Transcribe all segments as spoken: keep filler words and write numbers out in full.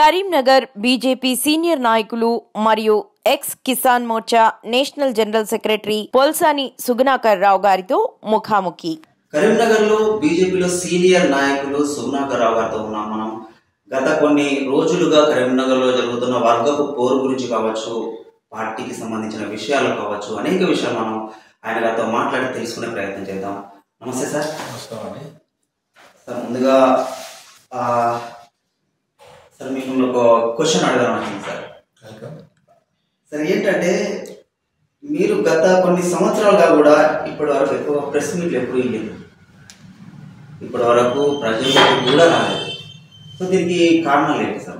Karimnagar BJP senior నాయకులు మరియు ex Kisan Morcha national general secretary Polsani Sugunakar Rao గారితో ముఖాముఖి. కరీంనగర్ లో బీజేపీలో సీనియర్ నాయకులు సుగుణాకర్ రావు గారితో ఉన్నాం మనం. గత కొన్ని రోజులుగా కరీంనగర్ లో జరుగుతున్న వర్గపు పోరు గురించి కావచ్చు, పార్టీకి సంబంధించిన విషయాలు కావచ్చు, అనేక విషయాలు మనం ఆయన గారితో మాట్లాడి తెలుసుకునే ప్రయత్నం చేద్దాం. నమస్తే సార్. నమస్కారం అండి సార్, ముందుగా సార్ మీకు ఒక క్వశ్చన్ అడగాలని సార్. సార్ ఏంటంటే మీరు గత కొన్ని సంవత్సరాలుగా కూడా ఇప్పటి వరకు ఎక్కువ ప్రెస్ మీట్లు ఎప్పుడు ఇవ్వలేదు, ఇప్పటి వరకు ప్రజలకు కూడా రాలేదు. సో దీనికి కారణాలు ఏంటి సార్?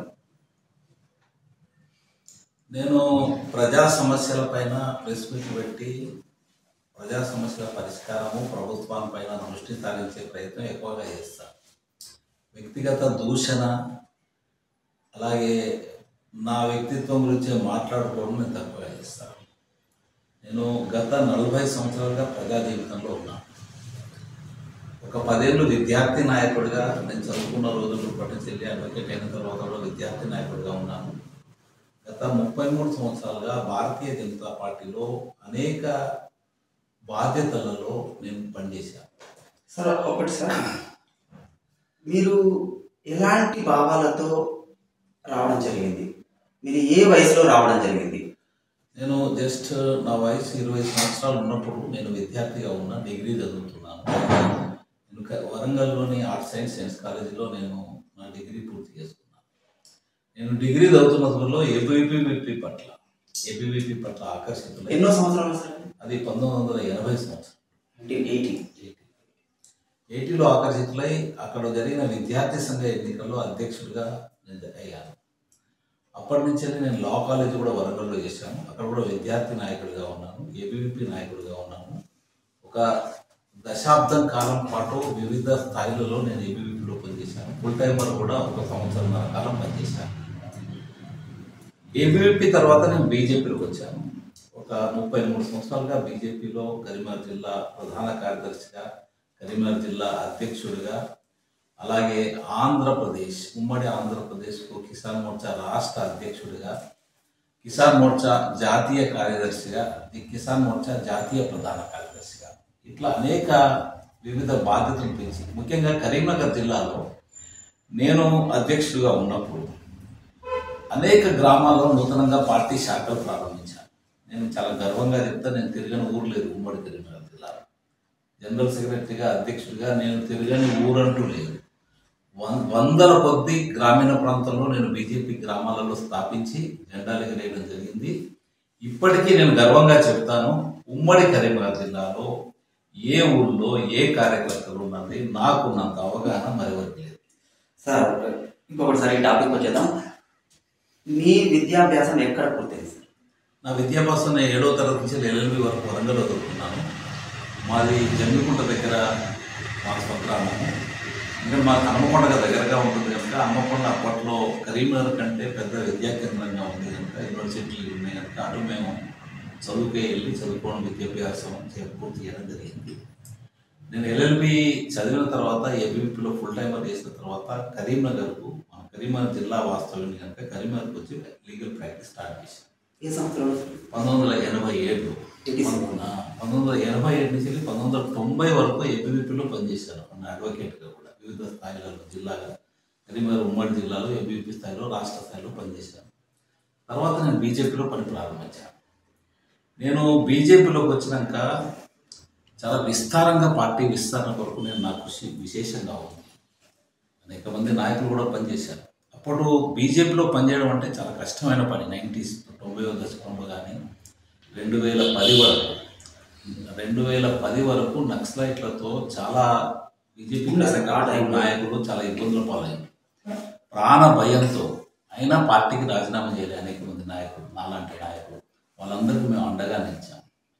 నేను ప్రజా సమస్యల పైన ప్రెస్ మీట్ పెట్టి ప్రజా సమస్యల పరిష్కారము ప్రభుత్వం పైన దృష్టి సారించే ప్రయత్నం ఎక్కువగా చేస్తాను. వ్యక్తిగత దూషణ అలాగే నా వ్యక్తిత్వం గురించి మాట్లాడుకోవడం నేను తక్కువగా చేస్తాను. నేను గత నలభై సంవత్సరాలుగా ప్రజా జీవితంలో ఉన్నాను. ఒక పదేళ్ళు విద్యార్థి నాయకుడిగా నేను చదువుకున్న రోజులు పట్టించెల్లి అడ్వకేట్ అయిన తర్వాత కూడా విద్యార్థి నాయకుడిగా ఉన్నాను. గత ముప్పై మూడు సంవత్సరాలుగా భారతీయ జనతా పార్టీలో అనేక బాధ్యతలలో నేను పనిచేశాను. సార్ ఒకటి సార్, మీరు ఎలాంటి భావాలతో రావడం జరిగింది? మీరు ఏ వయసులో రావడం జరిగింది? నేను జస్ట్ నా వయసు ఇరవై సంవత్సరాలు ఉన్నప్పుడు నేను విద్యార్థిగా ఉన్న డిగ్రీ చదువుతున్నాను. నేను వరంగల్లోని ఆర్ట్స్ సైన్స్ సైన్స్ కాలేజీలో నేను నా డిగ్రీ పూర్తి చేసుకున్నాను. నేను డిగ్రీ చదువుతున్న సమయంలో ఏబీవీపీ పట్ల ఏబీవీపీ పట్ల ఆకర్షితులు. ఎన్నో సంవత్సరాలు సార్? అది పంతొమ్మిది వందల ఎనభై సంవత్సరం అంటే ఎయిటీ ఎయిటీలో ఆకర్షితులై అక్కడ జరిగిన విద్యార్థి సంఘ ఎన్నికల్లో అధ్యక్షుడిగా నేను అయ్యాను. అప్పటి నుంచి నేను లా కాలేజ్ కూడా వరంగల్లో చేశాను. అక్కడ కూడా విద్యార్థి నాయకుడిగా ఉన్నాను, ఏబీవీపీ నాయకుడిగా ఉన్నాను. ఒక దశాబ్దం కాలం పాటు వివిధ స్థాయిలలో నేను ఏబీవీపీలో పనిచేశాను. ఫుల్ టైమర్ కూడా ఒక సంవత్సరంన్నర కాలం పనిచేశాను. ఏబీవీపీ తర్వాత నేను బీజేపీలోకి వచ్చాను. ఒక ముప్పై మూడు సంవత్సరాలుగా బీజేపీలో కరీంనగర్ జిల్లా ప్రధాన కార్యదర్శిగా, కరీంనగర్ జిల్లా అధ్యక్షుడిగా, అలాగే ఆంధ్రప్రదేశ్ ఉమ్మడి ఆంధ్రప్రదేశ్కు కిసాన్ మోర్చా రాష్ట్ర అధ్యక్షుడిగా, కిసాన్ మోర్చా జాతీయ కార్యదర్శిగా, ఈ కిసాన్ మోర్చా జాతీయ ప్రధాన కార్యదర్శిగా, ఇట్లా అనేక వివిధ బాధ్యతలు పెంచి ముఖ్యంగా కరీంనగర్ జిల్లాలో నేను అధ్యక్షుడిగా ఉన్నప్పుడు అనేక గ్రామాల్లో నూతనంగా పార్టీ శాఖలు ప్రారంభించాను. నేను చాలా గర్వంగా చెప్తా, నేను తిరగని ఊరు లేదు ఉమ్మడి కరీంనగర్ జిల్లాలో. జనరల్ సెక్రటరీగా అధ్యక్షుడిగా నేను తిరగని ఊరంటూ లేదు. వందల కొద్ది గ్రామీణ ప్రాంతంలో నేను బీజేపీ గ్రామాలలో స్థాపించి జెండాలు ఎగరేయడం జరిగింది. ఇప్పటికీ నేను గర్వంగా చెప్తాను, ఉమ్మడి కరీంనగర్ జిల్లాలో ఏ ఊళ్ళో ఏ కార్యకర్తలు ఉన్నది నాకున్నంత అవగాహన మరెవరికి లేదు. సార్ ఇంకొకటిసారి ఈ టాపిక్ వచ్చేద్దాం. మీ విద్యాభ్యాసం ఎక్కడ పూర్తయింది సార్? నా విద్యాభ్యాసం నేను ఏడో తరగతి నుంచి ఎల్ఎల్బి వరకు వరంగల్లో చదువుకున్నాను. మాది జమ్మికుంట దగ్గర మా స్వగ్రామము. అంటే మాకు హన్మకొండ దగ్గరగా ఉంటుంది కనుక హన్మకొండ అప్పట్లో కరీంనగర్ కంటే పెద్ద విద్యా కేంద్రంగా ఉంది కనుక యూనివర్సిటీలు ఉన్నాయి కనుక అటు మేము చదువుకే వెళ్ళి చదువుకోవడం విద్యాభ్యాసం పూర్తి చేయడం జరిగింది. నేను ఎల్ఎల్బి చదివిన తర్వాత ఏబీవీపీలో ఫుల్ టైమర్ చేసిన తర్వాత కరీంనగర్కు, మన కరీంనగర్ జిల్లా వాస్తవ్యం కనుక కరీంనగర్కి వచ్చి లీగల్ ప్రాక్టీస్ స్టార్ట్ చేశాను. ఏ సంవత్సరం? పంతొమ్మిది వందల ఎనభై ఏడు పంతొమ్మిది వందల ఎనభై ఏడు నుంచి పంతొమ్మిది వందల తొంభై వరకు ఏబీవీపీలో పనిచేశాను. అడ్వకేట్గా కూడా వివిధ స్థాయిలలో జిల్లాగా కరీంనగర్ ఉమ్మడి జిల్లాలో ఏబీవీపీ స్థాయిలో రాష్ట్ర స్థాయిలో పనిచేశాను. తర్వాత నేను బీజేపీలో పని ప్రారంభించాను. నేను బీజేపీలోకి వచ్చినాక చాలా విస్తారంగా పార్టీ విస్తరణ కొరకు నేను నా కృషి విశేషంగా ఉంది. అనేక మంది నాయకులు కూడా పనిచేశారు. అప్పుడు బీజేపీలో పనిచేయడం అంటే చాలా కష్టమైన పని. నైంటీస్ తొంభై దశకంలో కానీ రెండు వేల పది వరకు రెండు వేల పది వరకు నక్సలైట్లతో చాలా బీజేపీ నాయకులు చాలా ఇబ్బందుల పాలైంది. ప్రాణ భయంతో అయినా పార్టీకి రాజీనామా చేయలే అనేక మంది నాయకులు, నాలాంటి నాయకులు. వాళ్ళందరికీ మేము అండగా నిలిచాం.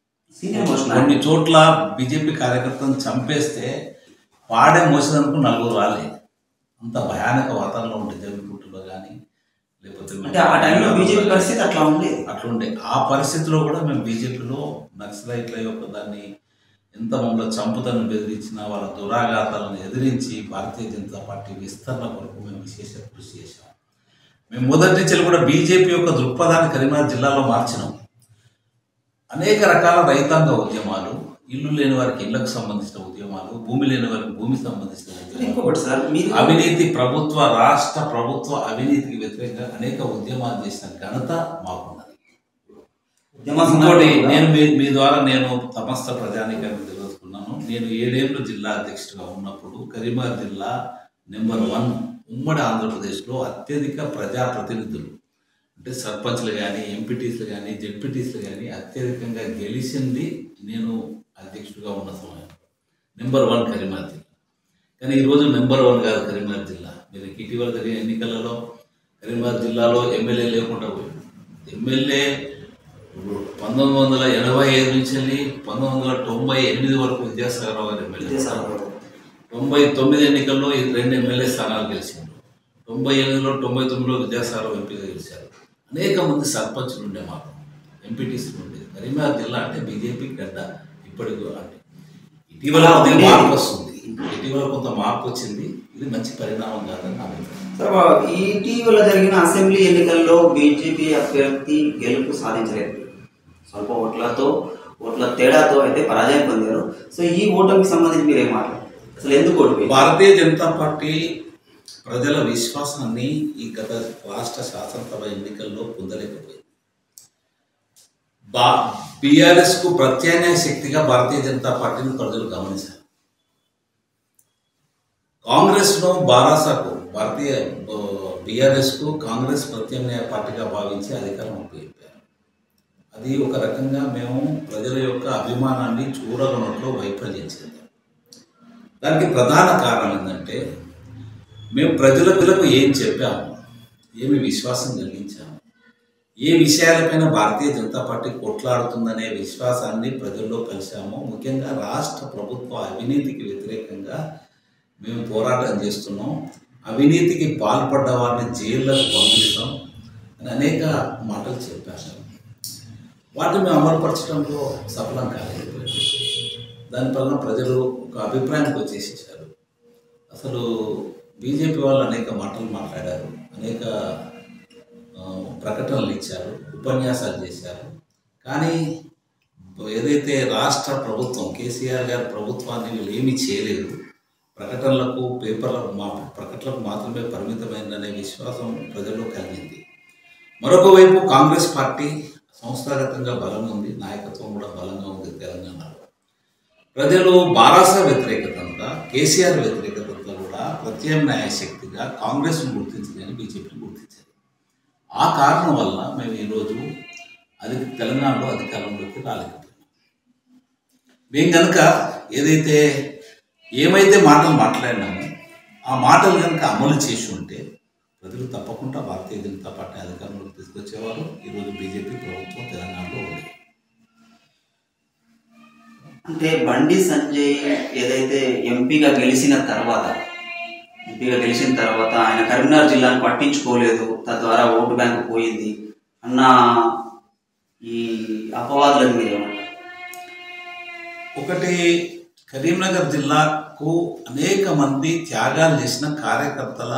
కొన్ని చోట్ల బీజేపీ కార్యకర్తలను చంపేస్తే పాడే మోసేందుకు నలుగురు రాలే. అంత భయానక వాతావరణం ఉండే జమ్మికుంటలో కానీ లేకపోతే ఆ టైంలో బీజేపీ పరిస్థితి అట్లా ఉండే అట్లుండే ఆ పరిస్థితిలో కూడా మేము బీజేపీలో నక్సలైట్ల యొక్క దాన్ని ఎంత మమ్మల్ని చంపుతను బెదిరించిన వాళ్ళ దురాఘాతాలను ఎదిరించి భారతీయ జనతా పార్టీ విస్తరణ కొరకు మేము విశేష కృషి చేశాం. మేము మొదటి నుంచి కూడా బీజేపీ యొక్క దృక్పథాన్ని కరీంనగర్ జిల్లాలో మార్చినాం. అనేక రకాల రైతాంగ ఉద్యమాలు, ఇల్లు లేని వారికి ఇళ్లకు సంబంధించిన ఉద్యమాలు, భూమి లేని వారికి భూమికి సంబంధించిన ఉద్యమాలు, అవినీతి ప్రభుత్వ రాష్ట్ర ప్రభుత్వ అవినీతికి వ్యతిరేకంగా అనేక ఉద్యమాలు చేసిన ఘనత మాకున్నది. ఇంకోటి, నేను మీ మీ ద్వారా నేను సమస్త ప్రజానీకాన్ని తెలుసుకున్నాను. నేను ఏడేళ్ళు జిల్లా అధ్యక్షుడిగా ఉన్నప్పుడు కరీంనగర్ జిల్లా నెంబర్ వన్ ఉమ్మడి ఆంధ్రప్రదేశ్లో అత్యధిక ప్రజాప్రతినిధులు అంటే సర్పంచ్లు కానీ, ఎంపీటీస్లు కానీ, జెడ్పీటీస్లు కానీ అత్యధికంగా గెలిచింది నేను అధ్యక్షుడిగా ఉన్న సమయం. నెంబర్ వన్ కరీంనగర్ జిల్లా. కానీ ఈరోజు నెంబర్ వన్ కాదు కరీంనగర్ జిల్లా. మీరు ఇటీవల జరిగే ఎన్నికలలో కరీంనగర్ జిల్లాలో ఎమ్మెల్యే లేకుండా పోయింది. ఎమ్మెల్యే పంతొమ్మిది వందల ఎనభై ఐదు నుంచి వెళ్ళి పంతొమ్మిది వందల తొంభై ఎనిమిది వరకు విద్యాసాగర్ రావు గారు ఎమ్మెల్యే. తొంభై తొమ్మిది ఎన్నికల్లో ఈ రెండు ఎమ్మెల్యే స్థానాలు గెలిచారు. తొంభై ఎనిమిదిలో తొంభై తొమ్మిదిలో విద్యాసాగర్ రావు ఎంపీగా గెలిచారు. అనేక మంది సర్పంచ్లు ఉండే మాకు, ఎంపీటీసీలు ఉండేది. కరీంనగర్ జిల్లా అంటే బీజేపీ గడ్డ. ఇప్పటికి అంటే ఇటీవల మార్పు వస్తుంది, ఇటీవల కొంత మార్పు వచ్చింది. ఇది మంచి పరిణామం కాదని నా అభిప్రాయం. ఇటీవల జరిగిన అసెంబ్లీ ఎన్నికల్లో బీజేపీ అభ్యర్థి గెలుపు సాధించలేదు. స్వల్ప ఓట్లతో ఓట్ల తేడాతో అయితే పరాజయం పొందారు. సో ఈ ఓటమికి సంబంధించి మీరేం మాట్లాడారు? అసలు ఎందుకు ఓడిపోయింది? భారతీయ జనతా పార్టీ ప్రజల విశ్వాసాన్ని ఈ గత రాష్ట్ర శాసనసభ ఎన్నికల్లో పొందలేకపోయింది. బా బీఆర్ఎస్ కు ప్రత్యామ్నాయ శక్తిగా భారతీయ జనతా పార్టీని ప్రజలు గమనించారు. కాంగ్రెస్ ను బారాసాకు భారతీయ బీఆర్ఎస్ కు కాంగ్రెస్ ప్రత్యామ్నాయ పార్టీగా భావించి అధికారం అప్పచెప్పారు. అది ఒక రకంగా మేము ప్రజల యొక్క అభిమానాన్ని చూడగొనట్లో వైఫల్యం చెందాం. దానికి ప్రధాన కారణం ఏంటంటే మేము ప్రజలకు ఏం చెప్పాము, ఏమి విశ్వాసం కలిగించాము, ఏ విషయాలపైన భారతీయ జనతా పార్టీ కొట్లాడుతుందనే విశ్వాసాన్ని ప్రజల్లో కలిసాము. ముఖ్యంగా రాష్ట్ర ప్రభుత్వ అవినీతికి వ్యతిరేకంగా మేము పోరాటం చేస్తున్నాం, అవినీతికి పాల్పడ్డ వారిని జైళ్ళకు పంపిస్తాం అని అనేక మాటలు చెప్పాము. వాటిని మేము అమలుపరచడంలో సఫలం కాలేదు. దానివల్ల ప్రజలు ఒక అభిప్రాయానికి వచ్చేసేసారు. అసలు బీజేపీ వాళ్ళు అనేక మాటలు మాట్లాడారు, అనేక ప్రకటనలు ఇచ్చారు, ఉపన్యాసాలు చేశారు. కానీ ఏదైతే రాష్ట్ర ప్రభుత్వం కేసీఆర్ గారి ప్రభుత్వాన్ని వీళ్ళు ఏమీ చేయలేదు, ప్రకటనలకు పేపర్లకు మా ప్రకటనలకు మాత్రమే పరిమితమైందనే విశ్వాసం ప్రజల్లో కలిగింది. మరొక వైపు కాంగ్రెస్ పార్టీ సంస్థాగతంగా బలంగా ఉంది, నాయకత్వం కూడా బలంగా ఉంది తెలంగాణలో. ప్రజలు బారాస వ్యతిరేకతంగా, కేసీఆర్ వ్యతిరేకతంగా కూడా ప్రత్యామ్నాయ శక్తిగా కాంగ్రెస్ను గుర్తించిందని బీజేపీని గుర్తించారు. ఆ కారణం వల్ల మేము ఈరోజు అది తెలంగాణలో అధికారంలోకి రాలేకపోయాం. మేము కనుక ఏదైతే ఏమైతే మాటలు మాట్లాడినామో ఆ మాటలు కనుక అమలు చేసి ఉంటే ప్రజలు తప్పకుండా భారతీయ జనతా పార్టీ అధికారంలోకి తీసుకొచ్చేవారు. ఈరోజు బీజేపీ ప్రభుత్వం తెలంగాణలో ఉంది. అంటే బండి సంజయ్ ఏదైతే ఎంపీగా గెలిచిన తర్వాత ఎంపీగా గెలిచిన తర్వాత ఆయన కరీంనగర్ జిల్లాను పట్టించుకోలేదు, తద్వారా ఓటు బ్యాంకు పోయింది అన్న ఈ అపవాదులను మీరేమంటారు? ఒకటి, కరీంనగర్ జిల్లాకు అనేక మంది త్యాగాలు చేసిన కార్యకర్తల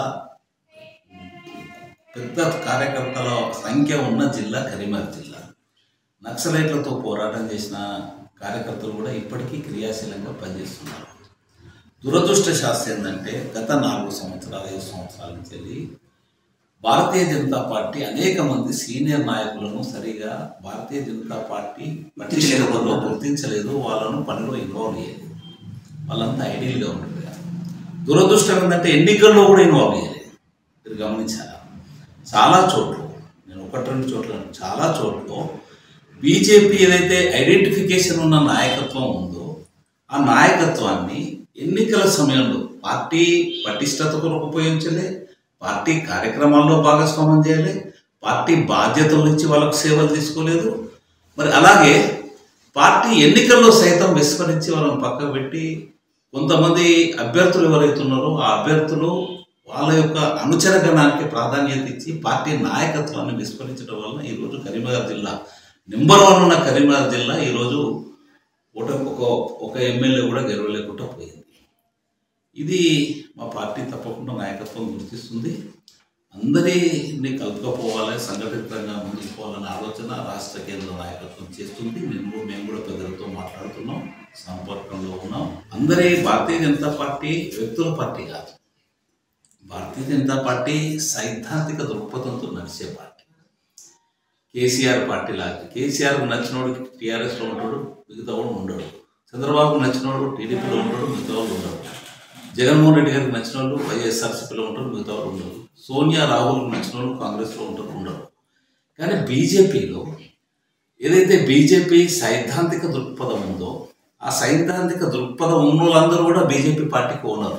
పెద్ద కార్యకర్తల సంఖ్య ఉన్న జిల్లా కరీంనగర్ జిల్లా. నక్సలైట్లతో పోరాటం చేసిన కార్యకర్తలు కూడా ఇప్పటికీ క్రియాశీలంగా పనిచేస్తున్నారు. దురదృష్టశాస్త్రం ఏంటంటే గత నాలుగు సంవత్సరాలు ఐదు సంవత్సరాల నుంచి వెళ్ళి భారతీయ జనతా పార్టీ అనేక మంది సీనియర్ నాయకులను సరిగా భారతీయ జనతా పార్టీ పట్టించలేకపోతే గుర్తించలేదు, వాళ్ళను పనిలో ఇన్వాల్వ్ చేయలేదు. వాళ్ళంతా ఐడియల్గా ఉండిపోయారు. దురదృష్టం ఏంటంటే ఎన్నికల్లో కూడా ఇన్వాల్వ్ చేయలేదు. మీరు గమనించారా? చాలా చోట్ల, నేను ఒకటి రెండు చోట్ల చాలా చోట్ల బీజేపీ ఏదైతే ఐడెంటిఫికేషన్ ఉన్న నాయకత్వం ఉందో ఆ నాయకత్వాన్ని ఎన్నికల సమయంలో పార్టీ పటిష్టత కొరకు ఉపయోగించలే, పార్టీ కార్యక్రమాల్లో భాగస్వామ్యం చేయలే, పార్టీ బాధ్యతలు ఇచ్చి వాళ్ళకు సేవలు తీసుకోలేదు. మరి అలాగే పార్టీ ఎన్నికల్లో సైతం విస్మరించి వాళ్ళని పక్కకు పెట్టి కొంతమంది అభ్యర్థులు ఎవరైతే ఉన్నారో ఆ అభ్యర్థులు వాళ్ళ యొక్క అనుచరగణానికి ప్రాధాన్యత ఇచ్చి పార్టీ నాయకత్వాన్ని విస్మరించడం వలన ఈరోజు కరీంనగర్ జిల్లా నెంబర్ వన్ ఉన్న కరీంనగర్ జిల్లా ఈరోజు ఒక ఒక ఎమ్మెల్యే కూడా గెలవలేకుండా పోయింది. ఇది మా పార్టీ తప్పకుండా నాయకత్వం గుర్తిస్తుంది. అందరినీ కలుపుకపోవాలి, సంఘటితంగా ముందుకు పోవాలనే ఆలోచన రాష్ట్ర కేంద్ర నాయకత్వం చేస్తుంది. మేము మేము కూడా పెద్దలతో మాట్లాడుతున్నాం, సంపర్కంలో ఉన్నాం. అందరి భారతీయ జనతా పార్టీ వ్యక్తుల పార్టీ కాదు. భారతీయ జనతా పార్టీ సైద్ధాంతిక దృక్పథంతో నడిచే పార్టీ. కేసీఆర్ పార్టీ లాగా కేసీఆర్కు నచ్చినోడు టీఆర్ఎస్లో ఉంటాడు, మిగతా వాడు ఉండడు. చంద్రబాబుకు నచ్చినోడు టీడీపీలో ఉంటాడు, మిగతా వాళ్ళు ఉండడు. జగన్మోహన్ రెడ్డి గారికి నచ్చిన వాళ్ళు వైఎస్ఆర్సీపీలో ఉంటారు, మిగతా వాళ్ళు ఉండరు. సోనియా రాహుల్కి నచ్చిన వాళ్ళు కాంగ్రెస్లో ఉంటారు, ఉండరు. కానీ బీజేపీలో ఏదైతే బీజేపీ సైద్ధాంతిక దృక్పథం ఉందో ఆ సైద్ధాంతిక దృక్పథం ఉన్న వాళ్ళందరూ కూడా బీజేపీ పార్టీకి ఓనరు.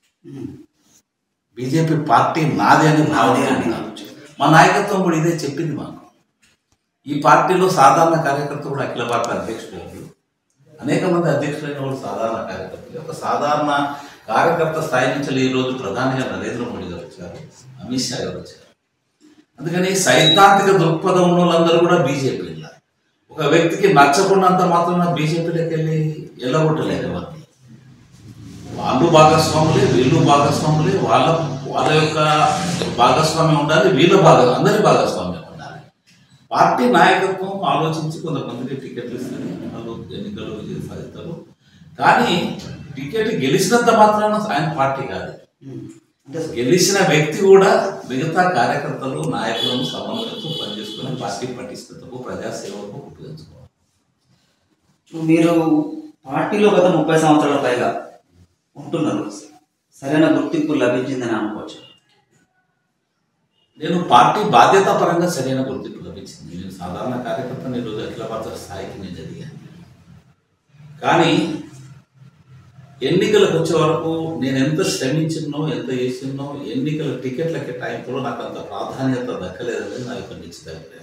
బీజేపీ పార్టీ నాదే అని నాదే అని మా నాయకత్వం కూడా ఇదే చెప్పింది మాకు. ఈ పార్టీలో సాధారణ కార్యకర్త కూడా అఖిల భారత అధ్యక్షుడు, అనేక మంది అధ్యక్షులైన వాళ్ళు సాధారణ కార్యకర్తలు. ఒక సాధారణ కార్యకర్త స్థాయి నుంచి ఈరోజు ప్రధానిగా నరేంద్ర మోడీ గారు వచ్చారు, అమిత్ షా గారు వచ్చారు. అందుకని సైద్ధాంతిక దృక్పథం ఉన్న వాళ్ళందరూ కూడా బీజేపీలో. ఒక వ్యక్తికి నచ్చకున్నంత మాత్రం బీజేపీలోకి వెళ్ళి ఎల్లగొట్టలేదు ఎవరిని. వాళ్ళు భాగస్వాములే, వీళ్ళు భాగస్వాములే. వాళ్ళ వాళ్ళ యొక్క భాగస్వామ్యం ఉండాలి, వీళ్ళ భాగ అందరి భాగస్వామ్యం ఉండాలి. పార్టీ నాయకత్వం ఆలోచించి కొంతమందికి టికెట్లు ఇస్తారు, వాళ్ళు ఎన్నికలు విజయం సాధిస్తారు. కానీ టికెట్ గెలిచినంత మాత్రాన ఆయన పార్టీ కాదు. గెలిచిన వ్యక్తి కూడా మిగతా కార్యకర్తలు నాయకులను సమన్వయంతో పనిచేసుకుని పార్టీ పటిష్టతకు ప్రజాసేవకు ఉపయోగించుకోవాలి. మీరు పార్టీలో గత ముప్పై సంవత్సరాల పైగా ఉంటున్నారు, సరైన గుర్తింపు లభించిందని అనుకోవచ్చు. నేను పార్టీ బాధ్యతా పరంగా సరైన గుర్తింపు లభించింది. నేను సాధారణ కార్యకర్తను ఈరోజు అఖిల భారత స్థాయికి నేను జరిగాను. కానీ ఎన్నికలకు వచ్చే వరకు నేను ఎంత శ్రమించినో ఎంత చేసినో ఎన్నికల టికెట్ల కేటాయింపులో నాకు అంత ప్రాధాన్యత దక్కలేదని నా యొక్క నిశ్చితాభిప్రాయం.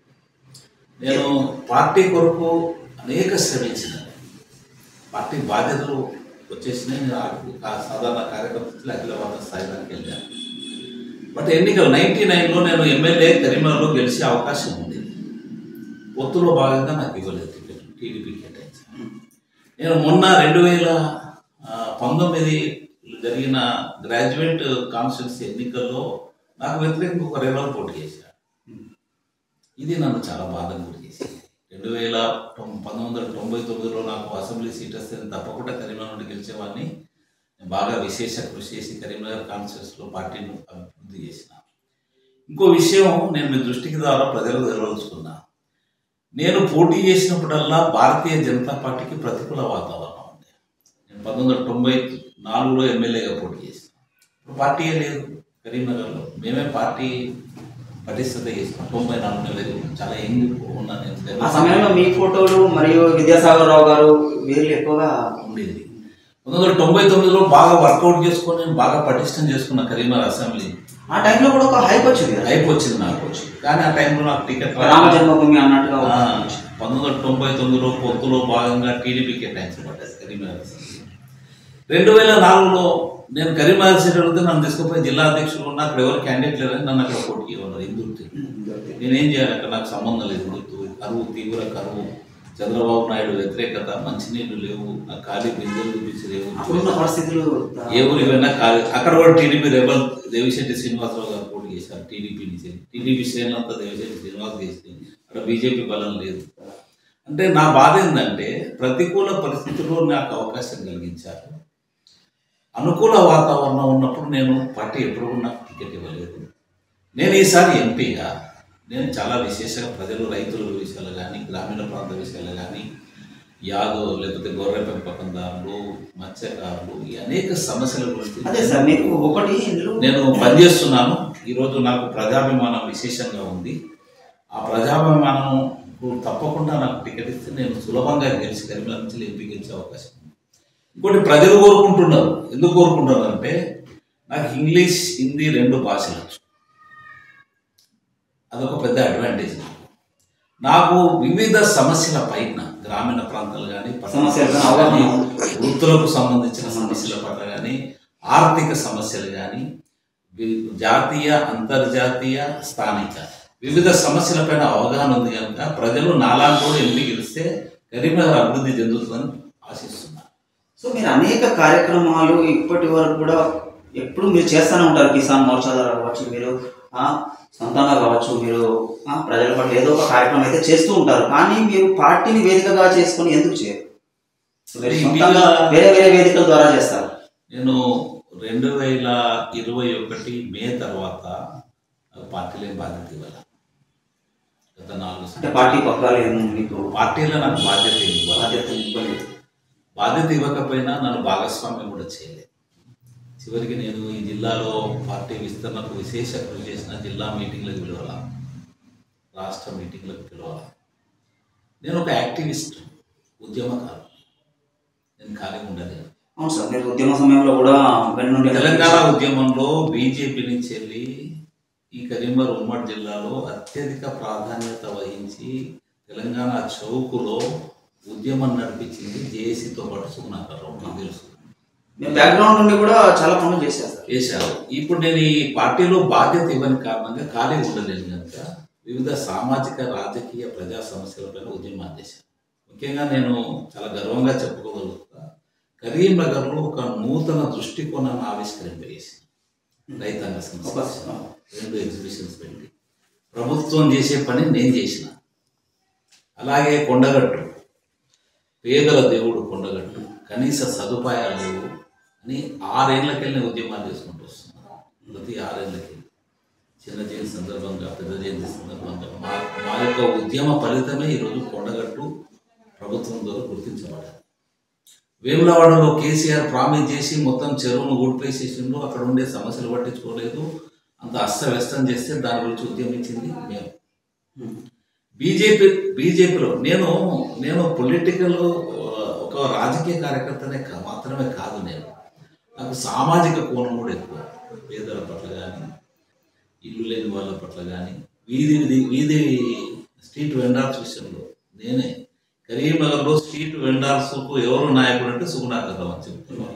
నేను పార్టీ కొరకు అనేక శ్రమించిన పార్టీ బాధ్యతలు వచ్చేసినాయి. నేను సాధారణ కార్యకర్తలు అఖిల భారత స్థాయి దానికి వెళ్ళాను. బట్ ఎన్నికలు నైన్టీ నైన్లో నేను ఎమ్మెల్యే కరీంనగర్లో గెలిచే అవకాశం ఉంది. పొత్తులో భాగంగా నాకు ఇవ్వలేదు టికెట్, టీడీపీ కేటాయించాను. నేను మొన్న రెండు వేల పంతొమ్మిది జరిగిన గ్రాడ్యుయేట్ కాన్స్టిట్యున్సీ ఎన్నికల్లో నాకు వ్యతిరేకంగా ఒక రేవల్ పోటీ చేశాడు. ఇది నన్ను చాలా బాధను గురి చేసింది. రెండు వేల పంతొమ్మిది వందల తొంభై తొమ్మిదిలో నాకు అసెంబ్లీ సీట్ వస్తే తప్పకుండా కరీంనగర్ నుండి గెలిచేవాడిని. నేను బాగా విశేష కృషి చేసి కరీంనగర్ కాన్స్టిట్యున్సీలో పార్టీని అభివృద్ధి చేసిన. ఇంకో విషయం నేను మీ దృష్టికి ద్వారా ప్రజలకు తెలవలుచుకున్నా. నేను పోటీ చేసినప్పుడల్లా భారతీయ జనతా పార్టీకి ప్రతికూల వాతావరణం ఉంది. నేను పంతొమ్మిది వందల తొంభై నాలుగులో ఎమ్మెల్యేగా పోటీ చేసిన. ఇప్పుడు పార్టీయే లేదు కరీంనగర్లో. మేమే పార్టీ పటిష్టత చేసినాం. తొంభై నాలుగు నెలలు చాలా యంగ్ ఉన్నాను నేను. ఆ సమయంలో మీ ఫోటోలు మరియు విద్యాసాగర్ రావు గారు వీళ్ళు ఎక్కువగా ఉండేది. పంతొమ్మిది వందల తొంభై తొమ్మిదిలో బాగా వర్కౌట్ చేసుకొని నేను బాగా పటిష్టం చేసుకున్న కరీంనగర్ అసెంబ్లీ. ఆ టైంలో కూడా ఒక హైప్ వచ్చింది హైప్ వచ్చింది నాకు వచ్చింది కానీ ఆ టైంలో నాకు టికెట్ రామ జన్మభూమి అన్నట్టుగా పంతొమ్మిది వందల తొంభై తొమ్మిదిలో పొత్తులో భాగంగా టీడీపీ కేటాయించబడ్డది కరీంనగర్ అసెంబ్లీ. రెండు వేల నాలుగులో నేను కరీంనగర్ సీట్ అడిగితే నన్ను తీసుకుపోయి జిల్లా అధ్యక్షులు ఉన్నా అక్కడ ఎవరు క్యాండిడేట్ లేరని నన్ను అక్కడ పోటీ ఉన్నారు. ఇందుకు నేనేం చేయాలి, అక్కడ నాకు సంబంధం లేదు. కరువు, తీవ్ర కరువు, చంద్రబాబు నాయుడు వ్యతిరేకత, మంచినీళ్ళు లేవు, ఆ ఖాళీ బిందెలు చూపించలేవు, పరిస్థితులు ఏ ఊరి పోయినా ఖాళీ. అక్కడ కూడా టీడీపీ రెబల్ దేవిశెట్టి శ్రీనివాసరావు గారు పోటీ చేశారు. టీడీపీ నుంచి టీడీపీ శ్రేణులంతా దేవిశెట్టి శ్రీనివాస్ చేసి అక్కడ బీజేపీ బలం లేదు. అంటే నా బాధ ఏంటంటే ప్రతికూల పరిస్థితుల్లో నాకు అవకాశం కలిగించారు. అనుకూల వాతావరణం ఉన్నప్పుడు నేను పార్టీ ఎప్పుడు నాకు టికెట్ ఇవ్వలేదు. నేను ఈసారి ఎంపీగా నేను చాలా విశేషంగా ప్రజలు, రైతుల విషయాలు కానీ, గ్రామీణ ప్రాంత విషయాలు కానీ, యాదవ్ లేకపోతే గొర్రె పెంపకందారులు, మత్స్యకారులు, ఈ అనేక సమస్యల గురించి అదే సార్ మీకు ఒకటి నేను పనిచేస్తున్నాను. ఈరోజు నాకు ప్రజాభిమానం విశేషంగా ఉంది. ఆ ప్రజాభిమానం తప్పకుండా నాకు టికెట్ ఇస్తే నేను సులభంగా గెలిచి కరీంనగర్ నుంచి ఎంపీ గెలిచే అవకాశం ఉంది. ఇంకోటి ప్రజలు కోరుకుంటున్నారు. ఎందుకు కోరుకుంటున్నారు అంటే నాకు ఇంగ్లీష్, హిందీ రెండు భాషలు, అదొక పెద్ద అడ్వాంటేజ్. నాకు వివిధ సమస్యల పైన గ్రామీణ ప్రాంతాలు కానీ, కానీ వృత్తులకు సంబంధించిన సమస్యల పట్ల కానీ, ఆర్థిక సమస్యలు కానీ, జాతీయ, అంతర్జాతీయ, స్థానిక వివిధ సమస్యలపైన అవగాహన ఉంది కనుక ప్రజలు నాలాంటి కూడా ఎంపీ గెలిస్తే కరీంనగర్ అభివృద్ధి చెందుతుందని ఆశిస్తున్నారు. సో మీరు అనేక కార్యక్రమాలు ఇప్పటి వరకు కూడా ఎప్పుడు మీరు చేస్తూనే ఉంటారు, కిసాన్ మోర్చా ద్వారా కావచ్చు, మీరు సొంతంగా కావచ్చు, మీరు ప్రజల పట్ల ఏదో ఒక కార్యక్రమం అయితే చేస్తూ ఉంటారు. కానీ మీరు పార్టీని వేదికగా చేసుకొని ఎందుకు చేయరు? వేరే వేరే వేదికల ద్వారా చేస్తారు. నేను రెండు వేల ఇరవై ఒకటి మే తర్వాత పార్టీలో బాధ్యత ఇవ్వాలి. గత నాలుగు అంటే పార్టీ పక్కన మీకు పార్టీలో నాకు బాధ్యత బాధ్యత ఇవ్వలేదు. బాధ్యత ఇవ్వకపోయినా నన్ను భాగస్వామ్యం కూడా చేయలేదు. చివరికి నేను ఈ జిల్లాలో పార్టీ విస్తరణకు విశేష కృషి చేసిన జిల్లా మీటింగ్లకు పిలవాల, రాష్ట్ర మీటింగ్లకు పిలవాల. నేను ఒక యాక్టివిస్ట్, ఉద్యమకారు, నేను ఖాళీ ఉండలేదు. అవును సార్, మీరు ఉద్యమ సమయంలో కూడా తెలంగాణ ఉద్యమంలో బీజేపీ నుంచి వెళ్ళి ఈ కరీంనగర్ ఉమ్మడి జిల్లాలో అత్యధిక ప్రాధాన్యత వహించి తెలంగాణ చౌకులో ఉద్యమం నడిపించింది జేఏసీతో పాటు సుగుణాకర్ రావు. నాకు తెలుసు, నేను బ్యాక్గ్రౌండ్ నుండి కూడా చాలా పనులు చేశాను చేశారు. ఇప్పుడు నేను ఈ పార్టీలో బాధ్యత ఇవ్వని కారణంగా ఖాళీ ఉండలేను కనుక వివిధ సామాజిక రాజకీయ ప్రజా సమస్యలపైన ఉద్యమాలు చేశాను. ముఖ్యంగా నేను చాలా గర్వంగా చెప్పుకోగలుగుతా, కరీంనగర్లో ఒక నూతన దృష్టికోణాన్ని ఆవిష్కరింపజేసి రైతాంగ సమస్య రెండు ఎగ్జిబిషన్స్ పెట్టి ప్రభుత్వం చేసే పని నేను చేసిన. అలాగే కొండగట్టు, పేదల దేవుడు కొండగట్టు, కనీస సదుపాయాలు లేవు అని ఆరేళ్లకెళ్ళి ఉద్యమాలు చేసుకుంటూ వస్తున్నాను. ప్రతి ఆరేళ్లకెళ్ళి చిన్న జయంతి సందర్భంగా, పెద్ద జయంతి సందర్భంగా మా మా యొక్క ఉద్యమ ఫలితమే ఈరోజు కొండగట్టు ప్రభుత్వం ద్వారా గుర్తించబడాలి. వేములవాడలో కేసీఆర్ ప్రామిస్ చేసి మొత్తం చెరువును ఊడిపేసేసిండు, అక్కడ ఉండే సమస్యలు పట్టించుకోలేదు, అంత అస్తవ్యస్తం చేస్తే దాని గురించి ఉద్యమించింది మేము. బీజేపీ బీజేపీలో నేను నేను పొలిటికల్ ఒక రాజకీయ కార్యకర్తనే మాత్రమే కాదు, నేను నాకు సామాజిక కోణం కూడా ఎక్కువ. పేదల పట్ల కానీ, ఇల్లు లేని వాళ్ళ పట్ల కానీ, వీధి వీధి స్ట్రీట్ వెండర్స్ విషయంలో నేనే. కరీంనగర్లో స్ట్రీట్ వెండర్స్కు ఎవరు నాయకుడు అంటే సుగుణాకర్ రావు అని చెప్తున్నారు.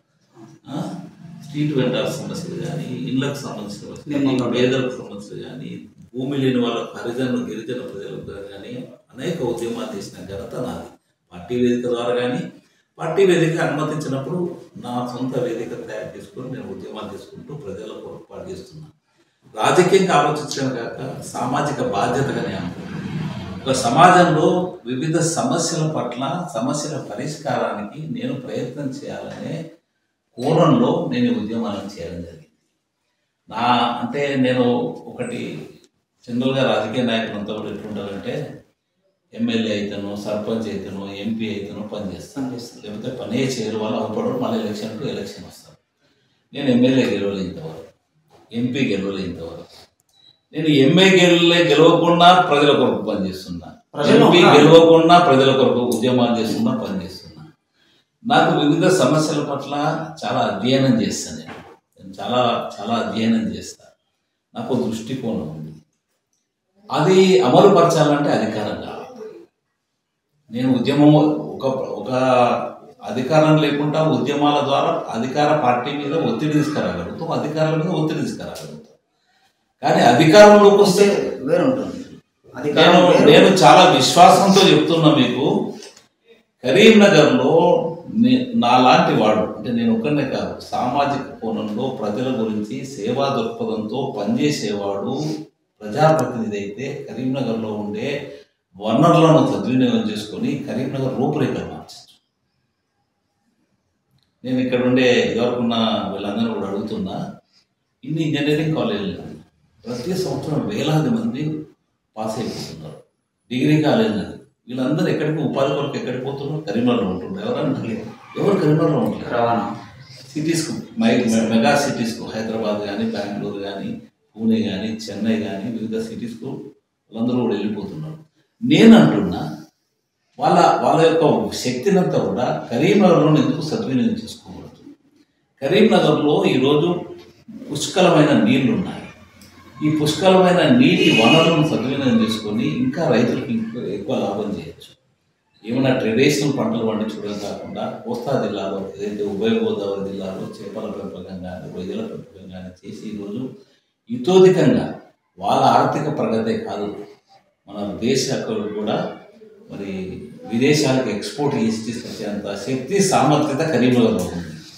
స్ట్రీట్ వెండర్స్ సమస్యలు కానీ, ఇళ్లకు సంబంధించిన పేదలకు సమస్యలు కానీ, భూమి లేని వాళ్ళ హరిజన గిరిజన ప్రజలకు కానీ అనేక ఉద్యమాలు చేసిన ఘనత నాది. పార్టీ వేదిక ద్వారా కానీ, పార్టీ వేదిక అనుమతించినప్పుడు నా సొంత వేదిక తయారు చేసుకొని నేను ఉద్యమాలు చేసుకుంటూ ప్రజల పొరపాటు చేస్తున్నాను. రాజకీయంగా ఆలోచించడం కాక సామాజిక బాధ్యతగా నేను ఒక సమాజంలో వివిధ సమస్యల పట్ల సమస్యల పరిష్కారానికి నేను ప్రయత్నం చేయాలనే కోణంలో నేను ఉద్యమాలను చేయడం జరిగింది. నా అంటే నేను ఒకటి జనరల్గా రాజకీయ నాయకులంతా కూడా ఎట్లుంటారంటే ఎమ్మెల్యే అయితేనో, సర్పంచ్ అయితేనో, ఎంపీ అయితేనో పని చేస్తాను చేస్తాను లేకపోతే పనే చేయరు, వాళ్ళు అవపడరు, మళ్ళీ ఎలక్షన్ టు ఎలక్షన్ వస్తారు. నేను ఎమ్మెల్యే గెలవలేంతవరకు, ఎంపీ గెలవలేంతవరకు, నేను ఎంఏ గెలవలే గెలవకుండా ప్రజల కొరకు పనిచేస్తున్నా, ఎంపీ గెలవకుండా ప్రజల కొరకు ఉద్యమాలు చేస్తున్నా పనిచేస్తున్నా. నాకు వివిధ సమస్యల పట్ల చాలా అధ్యయనం చేస్తాను. నేను నేను చాలా చాలా అధ్యయనం చేస్తాను. నాకు దృష్టికోణం ఉంది. అది అమలు పరచాలంటే అధికారం కావాలి. నేను ఉద్యమం ఒక ఒక అధికారం లేకుండా ఉద్యమాల ద్వారా అధికార పార్టీ మీద ఒత్తిడి తీసుకురాగలుగుతాం, అధికారుల మీద ఒత్తిడి తీసుకురాగలుగుతాం. కానీ అధికారంలోకి వస్తే వేరుంటుంది. నేను నేను చాలా విశ్వాసంతో చెప్తున్నా మీకు, కరీంనగర్లో నాలాంటి వాడు అంటే నేను ఒక్కనే కాదు, సామాజిక కోణంలో ప్రజల గురించి సేవా దృక్పథంతో పనిచేసేవాడు ప్రజాప్రతినిధి అయితే కరీంనగర్లో ఉండే వనరులను సద్వినియోగం చేసుకొని కరీంనగర్ రూపురేఖలు మార్చచ్చు. నేను ఇక్కడ ఉండే ఎవరుకున్న వీళ్ళందరూ కూడా అడుగుతున్నా, ఇన్ని ఇంజనీరింగ్ కాలేజీలు ప్రతి సంవత్సరం వేలాది మంది పాస్ అయిపోతున్నారు. డిగ్రీ కాలేజీలు వీళ్ళందరూ ఎక్కడికి ఉపాధి కొరకు ఎక్కడికి పోతున్నారు? కరీంనగర్లో ఉంటున్నారు. ఎవరన్నా ఎవరు కరీంనగర్లో ఉంటున్నారు? రవాణా సిటీస్కు, మెగా సిటీస్కు, హైదరాబాద్ కానీ, బెంగళూరు కానీ, పూణే కానీ, చెన్నై కానీ వివిధ సిటీస్కు వాళ్ళందరూ కూడా వెళ్ళిపోతున్నారు. నేను అంటున్నా వాళ్ళ వాళ్ళ యొక్క శక్తినంతా కూడా కరీంనగర్లో ఎందుకు సద్వినియోగం చేసుకోకూడదు? కరీంనగర్లో ఈరోజు పుష్కలమైన నీళ్లు ఉన్నాయి. ఈ పుష్కలమైన నీటి వనరులను సద్వినియోగం చేసుకొని ఇంకా రైతులకు ఇంకా ఎక్కువ లాభం చేయొచ్చు. ఏమైనా ట్రెడిషనల్ పంటలు పండించడం కాకుండా కోస్తా జిల్లాలో ఏదైతే ఉభయ గోదావరి జిల్లాలో చేపల పెంపకం కానీ, రొయ్యల పెంపకం కానీ చేసి ఈరోజు ఇతోధికంగా వాళ్ళ ఆర్థిక ప్రగతే కాదు, మన దేశ కూడా మరి విదేశాలకు ఎక్స్పోర్ట్ చేసి తీసుకొచ్చేంత శక్తి సామర్థ్యత కరీంనగర్లో ఉంది.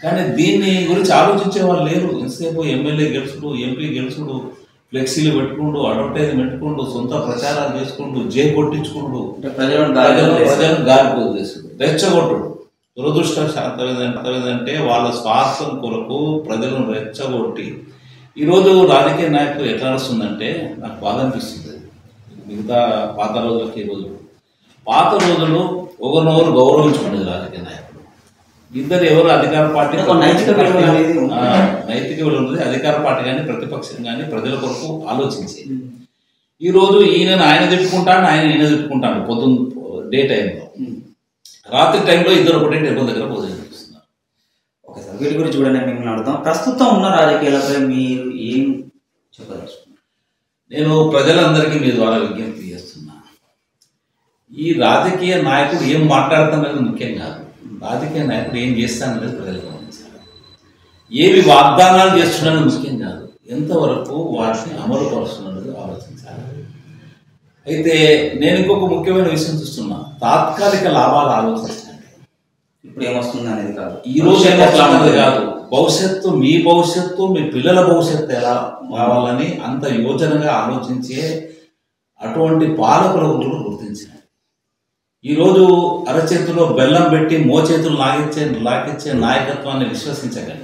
కానీ దీన్ని గురించి ఆలోచించే వాళ్ళు లేరు. ఎంతసేపు ఎమ్మెల్యే గెలుచుడు, ఎంపీ గెలుచుడు, ఫ్లెక్సీలు పెట్టుకుంటూ, అడ్వర్టైజ్ పెట్టుకుంటూ, సొంత ప్రచారాలు చేసుకుంటూ, జే కొట్టించుకుంటూ, ప్రజలను గాలిపోదు చేసుడు, రెచ్చగొట్టుడు. దురదృష్టశాంతం ఏదంటే వాళ్ళ స్వార్థం కొరకు ప్రజలను రెచ్చగొట్టి ఈరోజు రాజకీయ నాయకులు ఎట్లా వస్తుందంటే నాకు బాధ అనిపిస్తుంది. మిగతా పాత రోజులకి ఈ రోజు పాత రోజులు ఒకరినొకరు గౌరవించుకునేది రాజకీయ నాయకులు. ఇద్దరు ఎవరు అధికార పార్టీ నైతిక విలువ ఉంటుంది, అధికార పార్టీ కానీ ప్రతిపక్షం కానీ ప్రజల కొరకు ఆలోచించేది. ఈరోజు ఈయన ఆయన తిట్టుకుంటాడు, ఆయన ఈయన తిట్టుకుంటాడు పొద్దున్న డే టైంలో. రాత్రి టైంలో ఇద్దరు ఒకటే టేబుల్ దగ్గర భోజనం చేస్తున్నారు. ఓకే సార్, వీటి గురించి చూడండి మిమ్మల్ని అడుగుతాం. ప్రస్తుతం ఉన్న రాజకీయాలపై మీరు ఏం చెప్పదలుచుకున్నారు? నేను ప్రజలందరికీ మీ ద్వారా విజ్ఞప్తి చేస్తున్నా, ఈ రాజకీయ నాయకుడు ఏం మాట్లాడుతున్నది ముఖ్యం కాదు, రాజకీయ నాయకుడు ఏం చేస్తాననేది ప్రజలు గమనించాలి. ఏవి వాగ్దానాలు చేస్తున్నది ముఖ్యం కాదు, ఎంతవరకు వాటిని అమలు పరుస్తున్నది ఆలోచించాలి. అయితే నేను ఇంకొక ముఖ్యమైన విషయం చూస్తున్నా, తాత్కాలిక లాభాలు ఆలోచించండి. ఇప్పుడు ఏమొస్తుంది అనేది కాదు, ఈ రోజు ఏమొస్తున్నది కాదు, భవిష్యత్తు, మీ భవిష్యత్తు, మీ పిల్లల భవిష్యత్తు ఎలా కావాలని అంత యోచనగా ఆలోచించే అటువంటి పాలకులను గుర్తించాలి. ఈరోజు అరచేతిలో బెల్లం పెట్టి మోచేతులు లాగించే లాగించే నాయకత్వాన్ని విశ్వసించకండి.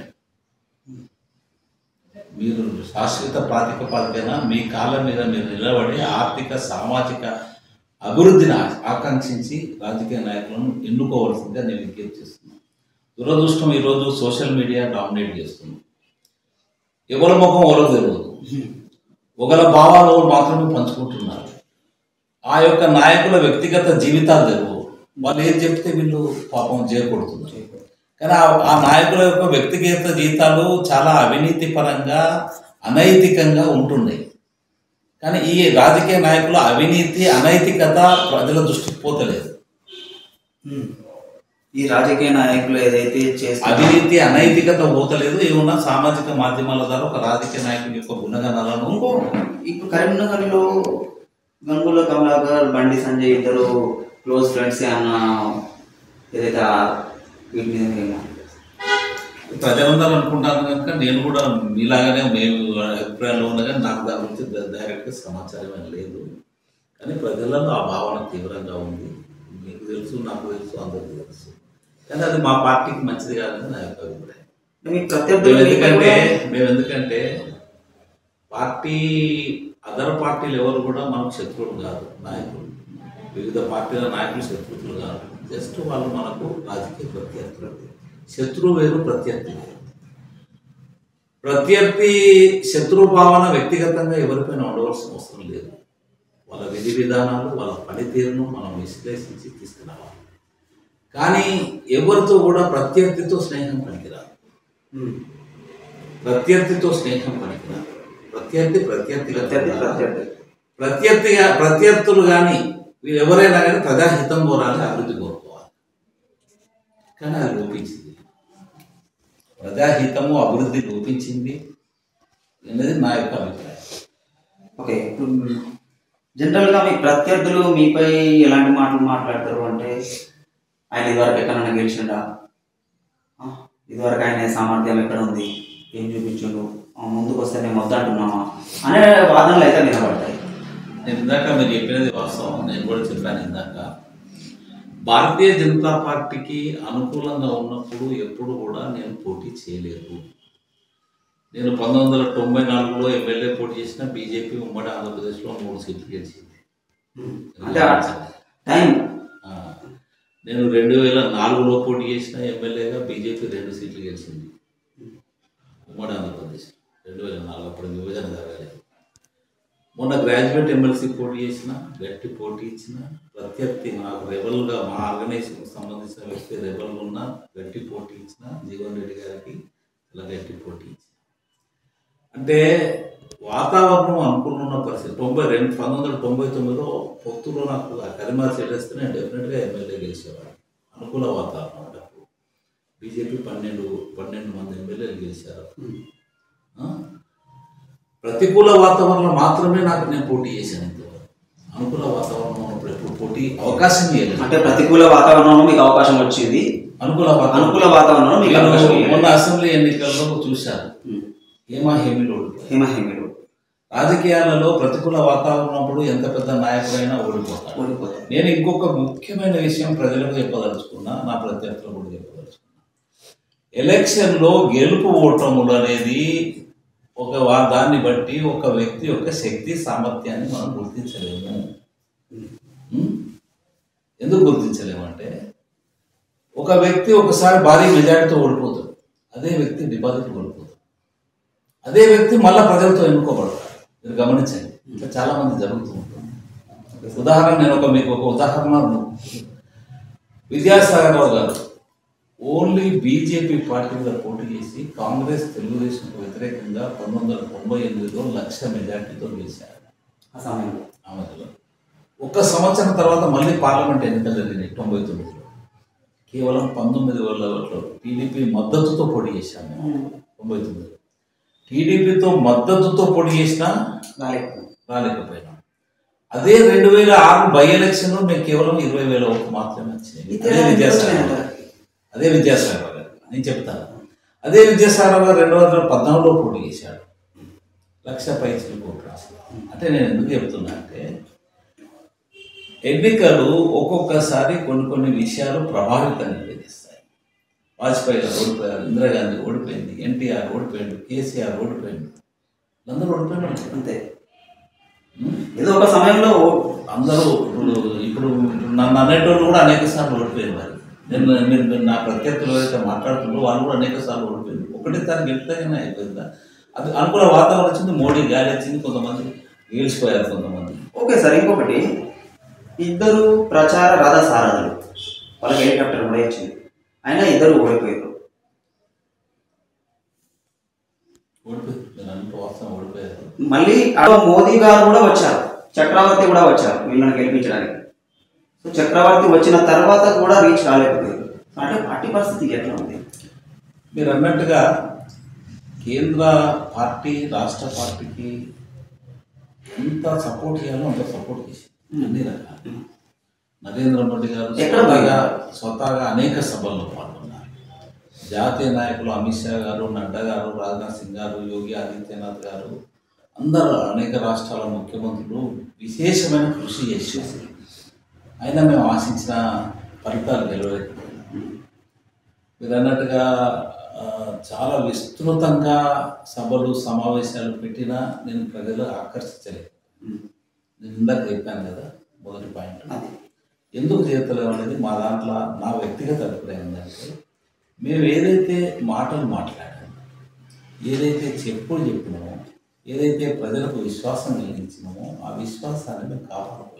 మీరు శాశ్వత ప్రాతిపదికన మీ కాళ్ళ మీద మీరు నిలబడి ఆర్థిక సామాజిక అభివృద్ధిని ఆకాంక్షించి రాజకీయ నాయకులను ఎన్నుకోవాల్సిందిగా నేను విజ్ఞప్తి చేస్తున్నాను. దురదృష్టం ఈరోజు సోషల్ మీడియా డామినేట్ చేస్తుంది. ఎవరి ముఖం ఎవరో తెలియదు, ఒకరి భావాలు మాత్రమే పంచుకుంటున్నారు. ఆ యొక్క నాయకుల వ్యక్తిగత జీవితాలు తెలియవు. వాళ్ళు ఏం చెప్తే వీళ్ళు పాపం చేయకూడుతున్నారు. కానీ ఆ నాయకుల యొక్క వ్యక్తిగత జీవితాలు చాలా అవినీతి పరంగా అనైతికంగా ఉంటున్నాయి. కానీ ఈ రాజకీయ నాయకుల అవినీతి అనైతికత ప్రజల దృష్టికి పోతలేదు. ఈ రాజకీయ నాయకులు ఏదైతే చేస్తే అవినీతి అనైతికత పోతలేదు. ఏమన్నా సామాజిక మాధ్యమాల ద్వారా ఒక రాజకీయ నాయకుని యొక్క గుణగణాలను ఇప్పుడు కరీంనగర్లో గంగుల కమలాకర్, బండి సంజయ్ ఇద్దరు క్లోజ్ ఫ్రెండ్స్ అన్న ఏదైతే వీటి మీద ప్రజలందరూ అనుకుంటాను కనుక నేను కూడా మీలాగానే మేము అభిప్రాయంలో ఉన్నా కానీ నాకు దాని గురించి డైరెక్ట్గా సమాచారం ఏం లేదు. కానీ ప్రజలలో ఆ భావన తీవ్రంగా ఉంది. మీకు తెలుసు, నాకు తెలుసు, అందరికీ తెలుసు. కానీ అది మా పార్టీకి మంచిది కాదని నా యొక్క అభిప్రాయం. ఎందుకంటే మేము ఎందుకంటే పార్టీ అదర్ పార్టీలు ఎవరు కూడా మనకు శత్రువులు కాదు. నాయకులు, వివిధ పార్టీల నాయకులు శత్రువులు కాదు. జస్ట్ వాళ్ళు మనకు రాజకీయ ప్రత్యర్థులు. శత్రువు వేరు, ప్రత్యర్థి వేరు. ప్రత్యర్థి శత్రు భావన వ్యక్తిగతంగా ఎవరిపైన ఉండవలసిన అవసరం లేదు. వాళ్ళ విధి విధానాలు, వాళ్ళ పనితీరును మనం విశ్లేషించి తీసుకురావాలి. కానీ ఎవరితో కూడా ప్రత్యర్థితో స్నేహం పనికిరాదు. ప్రత్యర్థితో స్నేహం పనికిరాదు. ప్రత్యర్థి ప్రత్యర్థి ప్రత్యర్థి ప్రత్యర్థిగా ప్రత్యర్థులు కానీ వీరు ఎవరైనా కానీ ప్రజాహితం కోరాలి, అభివృద్ధి కోరుకోవాలి. కానీ అది లోపించింది. ప్రజాహితము అభివృద్ధి లోపించింది అనేది నా యొక్క అభిప్రాయం. ఓకే, ఇప్పుడు జనరల్గా మీ ప్రత్యర్థులు మీపై ఎలాంటి మాటలు మాట్లాడతారు అంటే, ఆయన ఇదివరకు ఎక్కడన్నా గెలిచిండా, ఇదివరకు ఆయన సామర్థ్యం ఎక్కడ ఉంది, ఏం చూపించుండు, ముందుకు వస్తే మేము వద్దంటున్నామా అనే వాదనలు అయితే నిలబడతాయి. నేను ఇందాక మీరు చెప్పినది వాస్తవం. నేను కూడా చెప్పాను ఇందాక, భారతీయ జనతా పార్టీకి అనుకూలంగా ఉన్నప్పుడు ఎప్పుడు కూడా నేను పోటీ చేయలేదు. నేను పంతొమ్మిది వందల తొంభై నాలుగులో ఎమ్మెల్యే పోటీ చేసిన బీజేపీ ఉమ్మడి ఆంధ్రప్రదేశ్లో మూడు సీట్లు గెలిచింది. నేను రెండు వేల నాలుగులో పోటీ చేసిన ఎమ్మెల్యేగా బీజేపీ రెండు సీట్లు గెలిచింది ఉమ్మడి ఆంధ్రప్రదేశ్. రెండు వేల నాలుగు అప్పుడు విభజన జరగలేదు. మొన్న గ్రాడ్యుయేట్ ఎమ్మెల్సీ పోటీ చేసిన, గట్టి పోటీ ఇచ్చిన, ప్రత్యర్థి నాకు రెబల్గా మా ఆర్గనైజేషన్కి సంబంధించిన వ్యక్తి రెబల్ ఉన్న గట్టి పోటీ ఇచ్చిన జీవన్ రెడ్డి గారికి ఇలా గట్టి పోటీ ఇచ్చిన. అంటే వాతావరణం అనుకున్న పరిస్థితి తొంభై రెండు పంతొమ్మిది వందల తొంభై తొమ్మిదిలో పొత్తులో నాకు ఆ కరిమార్ చెల్లిస్తే నేను డెఫినెట్గా ఎమ్మెల్యే గెలిచేవాడు. అనుకూల వాతావరణం అప్పుడు బీజేపీ పన్నెండు పన్నెండు మంది ఎమ్మెల్యేలు గెలిచారు. ప్రతికూల వాతావరణం మాత్రమే నాకు నేను పోటీ చేశాను. ఇంతవరకు అనుకూల వాతావరణం ఉన్నప్పుడు ఎప్పుడు పోటీ అవకాశం ఇవ్వలేదు. అంటే ప్రతికూల వాతావరణంలో మీకు అవకాశం వచ్చింది, అనుకూల అనుకూల వాతావరణంలో మీకు అవకాశం ఇవ్వాలి. మొన్న అసెంబ్లీ ఎన్నికల్లో చూశాను, హేమా హేమిలు ఓడిపోయారు. హేమా హేమిలు రాజకీయాలలో ప్రతికూల వాతావరణప్పుడు ఎంత పెద్ద నాయకుడైనా ఓడిపోతారు. ఓడిపోతారు. నేను ఇంకొక ముఖ్యమైన విషయం ప్రజలకు చెప్పదలుచుకున్నా, నా ప్రత్యర్థులు కూడా చెప్పదలుచుకున్నా, ఎలక్షన్లో గెలుపు ఓటములు అనేది ఒక దాన్ని బట్టి ఒక వ్యక్తి యొక్క శక్తి సామర్థ్యాన్ని మనం గుర్తించలేము. ఎందుకు గుర్తించలేము అంటే, ఒక వ్యక్తి ఒకసారి భారీ మెజార్టీతో ఓడిపోతాడు, అదే వ్యక్తి డిపాజిట్ ఓడిపోతాడు, అదే వ్యక్తి మళ్ళీ ప్రజలతో ఎన్నుకోబడతాడు. మీరు గమనించండి, ఇట్లా చాలా మంది జరుగుతూ ఉంటుంది. ఉదాహరణ నేను ఒక మీకు ఒక ఉదాహరణ, విద్యాసాగర్ రావు గారు ఓన్లీ బీజేపీ పార్టీ మీద పోటీ చేసి కాంగ్రెస్ తెలుగుదేశంకు వ్యతిరేకంగా పంతొమ్మిది వందల తొంభై ఎనిమిదిలో లక్ష మెజార్టీతో గెలిచారు. ఆ సమయంలో ఆ మధ్యలో ఒక్క సంవత్సరం తర్వాత మళ్ళీ పార్లమెంట్ ఎన్నికలు జరిగినాయి తొంభై తొమ్మిదిలో. కేవలం పంతొమ్మిది వేల ఓట్లు టీడీపీ మద్దతుతో పోటీ చేశాము. తొంభై తొమ్మిదిలో టీడీపీతో మద్దతుతో పోటీ చేసినా రాలేకపోయినాం. అదే రెండు వేల ఆరు బై ఎలక్షన్లో మేము కేవలం ఇరవై వేల ఓట్లు మాత్రమే వచ్చినాయి. అదే విద్యాసాగర్ గారు అదే విద్యాసాగర్ గారు నేను చెప్తాను అదే విద్యాసాగర్ గారు రెండు వందల పద్నాలుగులో పోటీ చేశాడు, లక్ష పైసలు కోట్లు రాశాడు. అంటే నేను ఎందుకు చెప్తున్నా అంటే, ఎన్నికలు ఒక్కొక్కసారి కొన్ని కొన్ని విషయాలు ప్రభావితంగా చేస్తాయి. వాజ్పేయి గారు ఓడిపోయారు, ఇందిరాగాంధీ ఓడిపోయింది, ఎన్టీఆర్ ఓడిపోయాడు, కేసీఆర్ ఓడిపోయింది, అందరూ ఓడిపోయినారు అంతే. ఏదో ఒక సమయంలో అందరూ ఇప్పుడు ఇప్పుడు నన్ను అనేటోళ్ళు కూడా అనేక సార్లు ఓడిపోయారు. మరి నేను మీరు నా ప్రత్యర్థులు ఎవరైతే మాట్లాడుతున్నారో వాళ్ళు కూడా అనేక సార్లు ఓడిపోయారు. ఒకటే సారి గెలిస్తేనే అయిపోయిందా? అది అనుకూల వాతావరణం వచ్చింది, మోడీ గాలి వచ్చింది, కొంతమంది గెలిచిపోయారు కొంతమంది. ఓకే సార్, ఇంకొకటి, ఇద్దరు ప్రచార రథ సారథులు, వాళ్ళకి హెలికాప్టర్ కూడా ఇచ్చింది, అయినా ఇద్దరు ఓడిపోయారు. ఓడిపోయారు మళ్ళీ అక్కడ మోదీ గారు కూడా వచ్చారు, చక్రవర్తి కూడా వచ్చారు వీళ్ళని గెలిపించడానికి. సో చక్రవర్తి వచ్చిన తర్వాత కూడా రీచ్ రాలేకపోయారు. అంటే పార్టీ పరిస్థితి ఎట్లా ఉంది? మీరు అన్నట్టుగా కేంద్ర పార్టీ రాష్ట్ర పార్టీకి ఎంత సపోర్ట్ చేయాలో అంత సపోర్ట్ చేసి అన్ని రకాలు. నరేంద్ర మోడీ గారు స్వతహాగా స్వతహాగా అనేక సభల్లో పాల్గొన్నారు. జాతీయ నాయకులు అమిత్ షా గారు, నడ్డా గారు, రాజ్నాథ్ సింగ్ గారు, యోగి ఆదిత్యనాథ్ గారు, అందరూ అనేక రాష్ట్రాల ముఖ్యమంత్రులు విశేషమైన కృషి చేసేసి అయినా మేము ఆశించిన ఫలితాలు గెలవలేకపోయినాం. మీరు అన్నట్టుగా చాలా విస్తృతంగా సభలు సమావేశాలు పెట్టినా నేను ప్రజలు ఆకర్షించలేదు. నేను ఇందాక చెప్పాను కదా, మొదటి పాయింట్ ఎందుకు చేతలేము అనేది మా దాంట్లో నా వ్యక్తిగత అభిప్రాయం ఏంటంటే, మేము ఏదైతే మాటలు మాట్లాడామో, ఏదైతే చెప్పులు చెప్పినామో, ఏదైతే ప్రజలకు విశ్వాసం కలిగించినామో ఆ విశ్వాసాన్ని మేము కాపాడుకోలేము.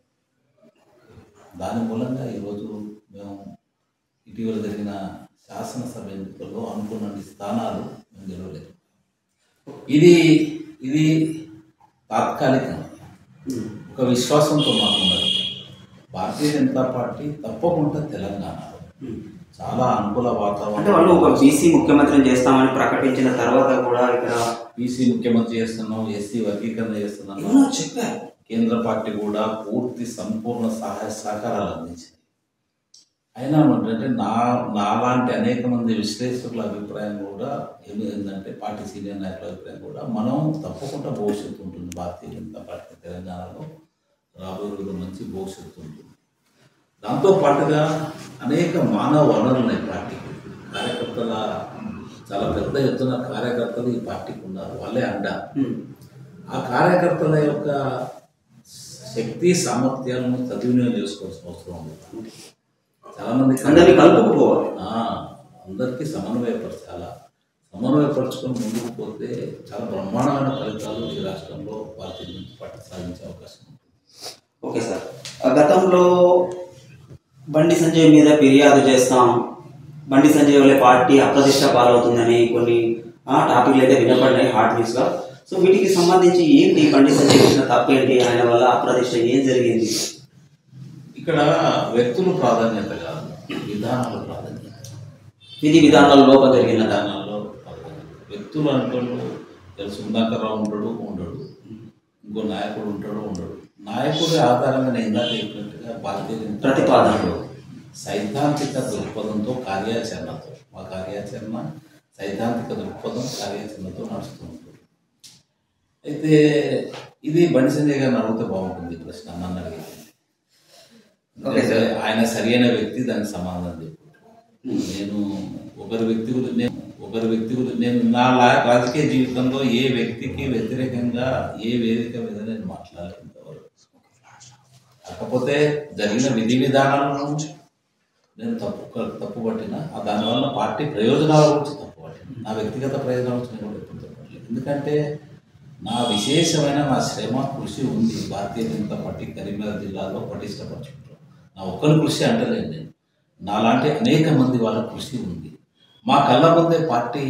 దాని మూలంగా ఈరోజు మేము ఇటీవల జరిగిన శాసనసభ ఎన్నికల్లో అనుకున్న స్థానాలు మేము గెలవలేదు. ఇది ఇది తాత్కాలికంగా ఒక విశ్వాసంతో మాకున్నది. భారతీయ జనతా పార్టీ తప్పకుండా తెలంగాణలో చాలా అనుకూల వాతావరణం, అంటే వాళ్ళు ఒక బీసీ ముఖ్యమంత్రిని చేస్తామని ప్రకటించిన తర్వాత కూడా ఇక్కడ బీసీ ముఖ్యమంత్రి చేస్తున్నాం, ఎస్సీ వర్గీకరణ చేస్తున్నాం చెప్పారు. కేంద్ర పార్టీ కూడా పూర్తి సంపూర్ణ సహాయ సహకారాలు అందించింది. అయినా ఏంటంటే నా నాలాంటి అనేక మంది విశ్లేషకుల అభిప్రాయం కూడా ఏమిటంటే, పార్టీ సీనియర్ నాయకుల అభిప్రాయం కూడా, మనం తప్పకుండా భవిష్యత్తు ఉంటుంది భారతీయ జనతా పార్టీ తెలంగాణలో, రాబోయే రోజుల్లో మంచి భవిష్యత్తు ఉంటుంది. దాంతోపాటుగా అనేక మానవ వనరులు ఉన్నాయి పార్టీకి. కార్యకర్తల చాలా పెద్ద ఎత్తున కార్యకర్తలు ఈ పార్టీకి ఉన్నారు, వాళ్ళే అండ. ఆ కార్యకర్తల యొక్క శక్తి సామర్థ్యాలను సద్వినియోగం చేసుకోవాల్సిన అవసరం ఉంది. చాలా మంది అందరినీ కలుపుకోవాలి, అందరికీ సమన్వయపరచాలా. సమన్వయపరచుకొని ముందుకు పోతే చాలా బ్రహ్మాండమైన ఫలితాలు ఈ రాష్ట్రంలో భారతీయ జనతా పార్టీ సాధించే అవకాశం ఉంటుంది. ఓకే సార్, గతంలో బండి సంజయ్ మీద ఫిర్యాదు చేస్తాం, బండి సంజయ్ వల్ల పార్టీ అప్రతిష్ట పాలవుతుందని కొన్ని టాపిక్లు అయితే వినపడినాయి హాట్ న్యూస్గా. సో వీటికి సంబంధించి ఏంటి, బండి సంజయ్ చేసిన తప్పేంటి, ఆయన వల్ల అప్రతిష్ట ఏం జరిగింది? ఇక్కడ వ్యక్తులు ప్రాధాన్యత కాదు, విధానాల ప్రాధాన్యత. విధి విధానాల లోపం జరిగిన విధానాల్లో వ్యక్తులు అంటాడు, సుధాకర్రావు ఉంటాడు ఉండడు, ఇంకో నాయకుడు ఉంటాడు ఉండడు. నాయకుడి ఆధారంగా నేను ఇందాక చెప్పినట్టుగా భారతీయ ప్రతిపాదనలు సైద్ధాంతిక దృక్పథంతో కార్యాచరణతో మా కార్యాచరణ సైద్ధాంతిక దృక్పథం కార్యాచరణతో నడుస్తూ ఉంటుంది. అయితే ఇది బండి సంజయ్ గారిని అడిగితే బాగుంటుంది ప్రశ్న నన్ను అడిగింది. ఆయన సరైన వ్యక్తి దానికి సమాధానం చెప్పుకుంటాను. నేను ఒకరి వ్యక్తి గురించి నేను ఒకరి వ్యక్తి గురించి నేను నా రాజకీయ జీవితంలో ఏ వ్యక్తికి వ్యతిరేకంగా ఏ వేదిక మీద నేను మాట్లాడలేదు. కాకపోతే జరిగిన విధి విధానాలను నేను తప్పు తప్పు పట్టిన దానివల్ల పార్టీ ప్రయోజనాల గురించి తప్పు పట్టిన నా వ్యక్తిగత ప్రయోజనాల గురించి నేను కూడా ఎప్పుడు తప్పట్లేదు. ఎందుకంటే నా విశేషమైన నా శ్రమ కృషి ఉంది భారతీయ జనతా పార్టీ కరీంనగర్ జిల్లాలో పటిష్టపరచుకుంటాం. నా ఒక్కరి కృషి అంటలేదు నేను, నాలాంటి అనేక మంది వాళ్ళ కృషి ఉంది. మా కళ్ళ ముందే పార్టీ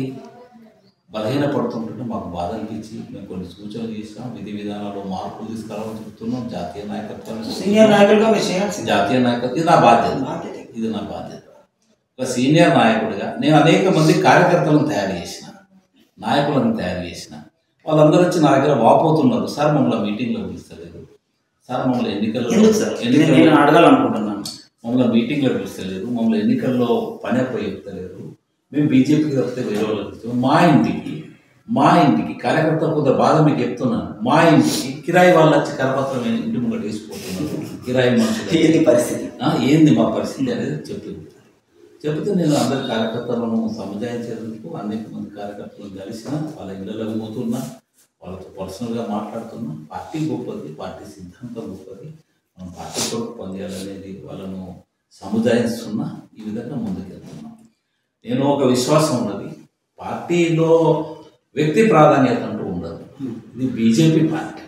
బలహీనపడుతుంటుంటే మాకు బాధ అనిపించి మేము కొన్ని సూచనలు చేసినాం, విధి విధానాల్లో మార్పులు తీసుకురావాలని చెప్తున్నాం. జాతీయ నాయకత్వాన్ని సీనియర్ నాయకులుగా జాతీయ నాయకత్వం ఇది నా బాధ్యత ఇది నా బాధ్యత ఒక సీనియర్ నాయకుడిగా నేను అనేక మంది కార్యకర్తలను తయారు చేసిన, నాయకులను తయారు చేసిన. వాళ్ళందరూ వచ్చి నా దగ్గర వాపోతున్నారు, సార్ మమ్మల్ని మీటింగ్లో పిలుస్తలేదు, సార్ మమ్మల్ని ఎన్నికల్లో ఎన్నికల్లో అడగాలనుకుంటున్నాను, మమ్మల్ని మీటింగ్లో పిలుస్తలేదు, మమ్మల్ని ఎన్నికల్లో పని అప్పుడు చెప్తలేదు, మేము బీజేపీకి తప్పితే వేరే వాళ్ళకి మా ఇంటికి మా ఇంటికి కార్యకర్తలు కొంత బాధ మీకు చెప్తున్నాను. మా ఇంటికి కిరాయి వాళ్ళు వచ్చి కరపత్రం ఇంటి ముంగట వేసిపోతున్నారు. కిరాయి మనుషులు ఏంది పరిస్థితి ఏంది మా పరిస్థితి అనేది చెప్పింది. చెబితే నేను అందరి కార్యకర్తలను సముదాయించేందుకు అనేక మంది కార్యకర్తలను కలిసిన, వాళ్ళ ఇళ్ళలోకి పోతున్నా, వాళ్ళతో పర్సనల్గా మాట్లాడుతున్నా. పార్టీ గొప్పది, పార్టీ సిద్ధాంతం గొప్పది, మనం పార్టీ కొరకు పనిచేయాలనేది వాళ్ళను సముదాయిస్తున్నా. ఈ విధంగా ముందుకెళ్తున్నాం. నేను ఒక విశ్వాసం ఉన్నది, పార్టీలో వ్యక్తి ప్రాధాన్యత అంటూ ఉండదు. ఇది బీజేపీ పార్టీ,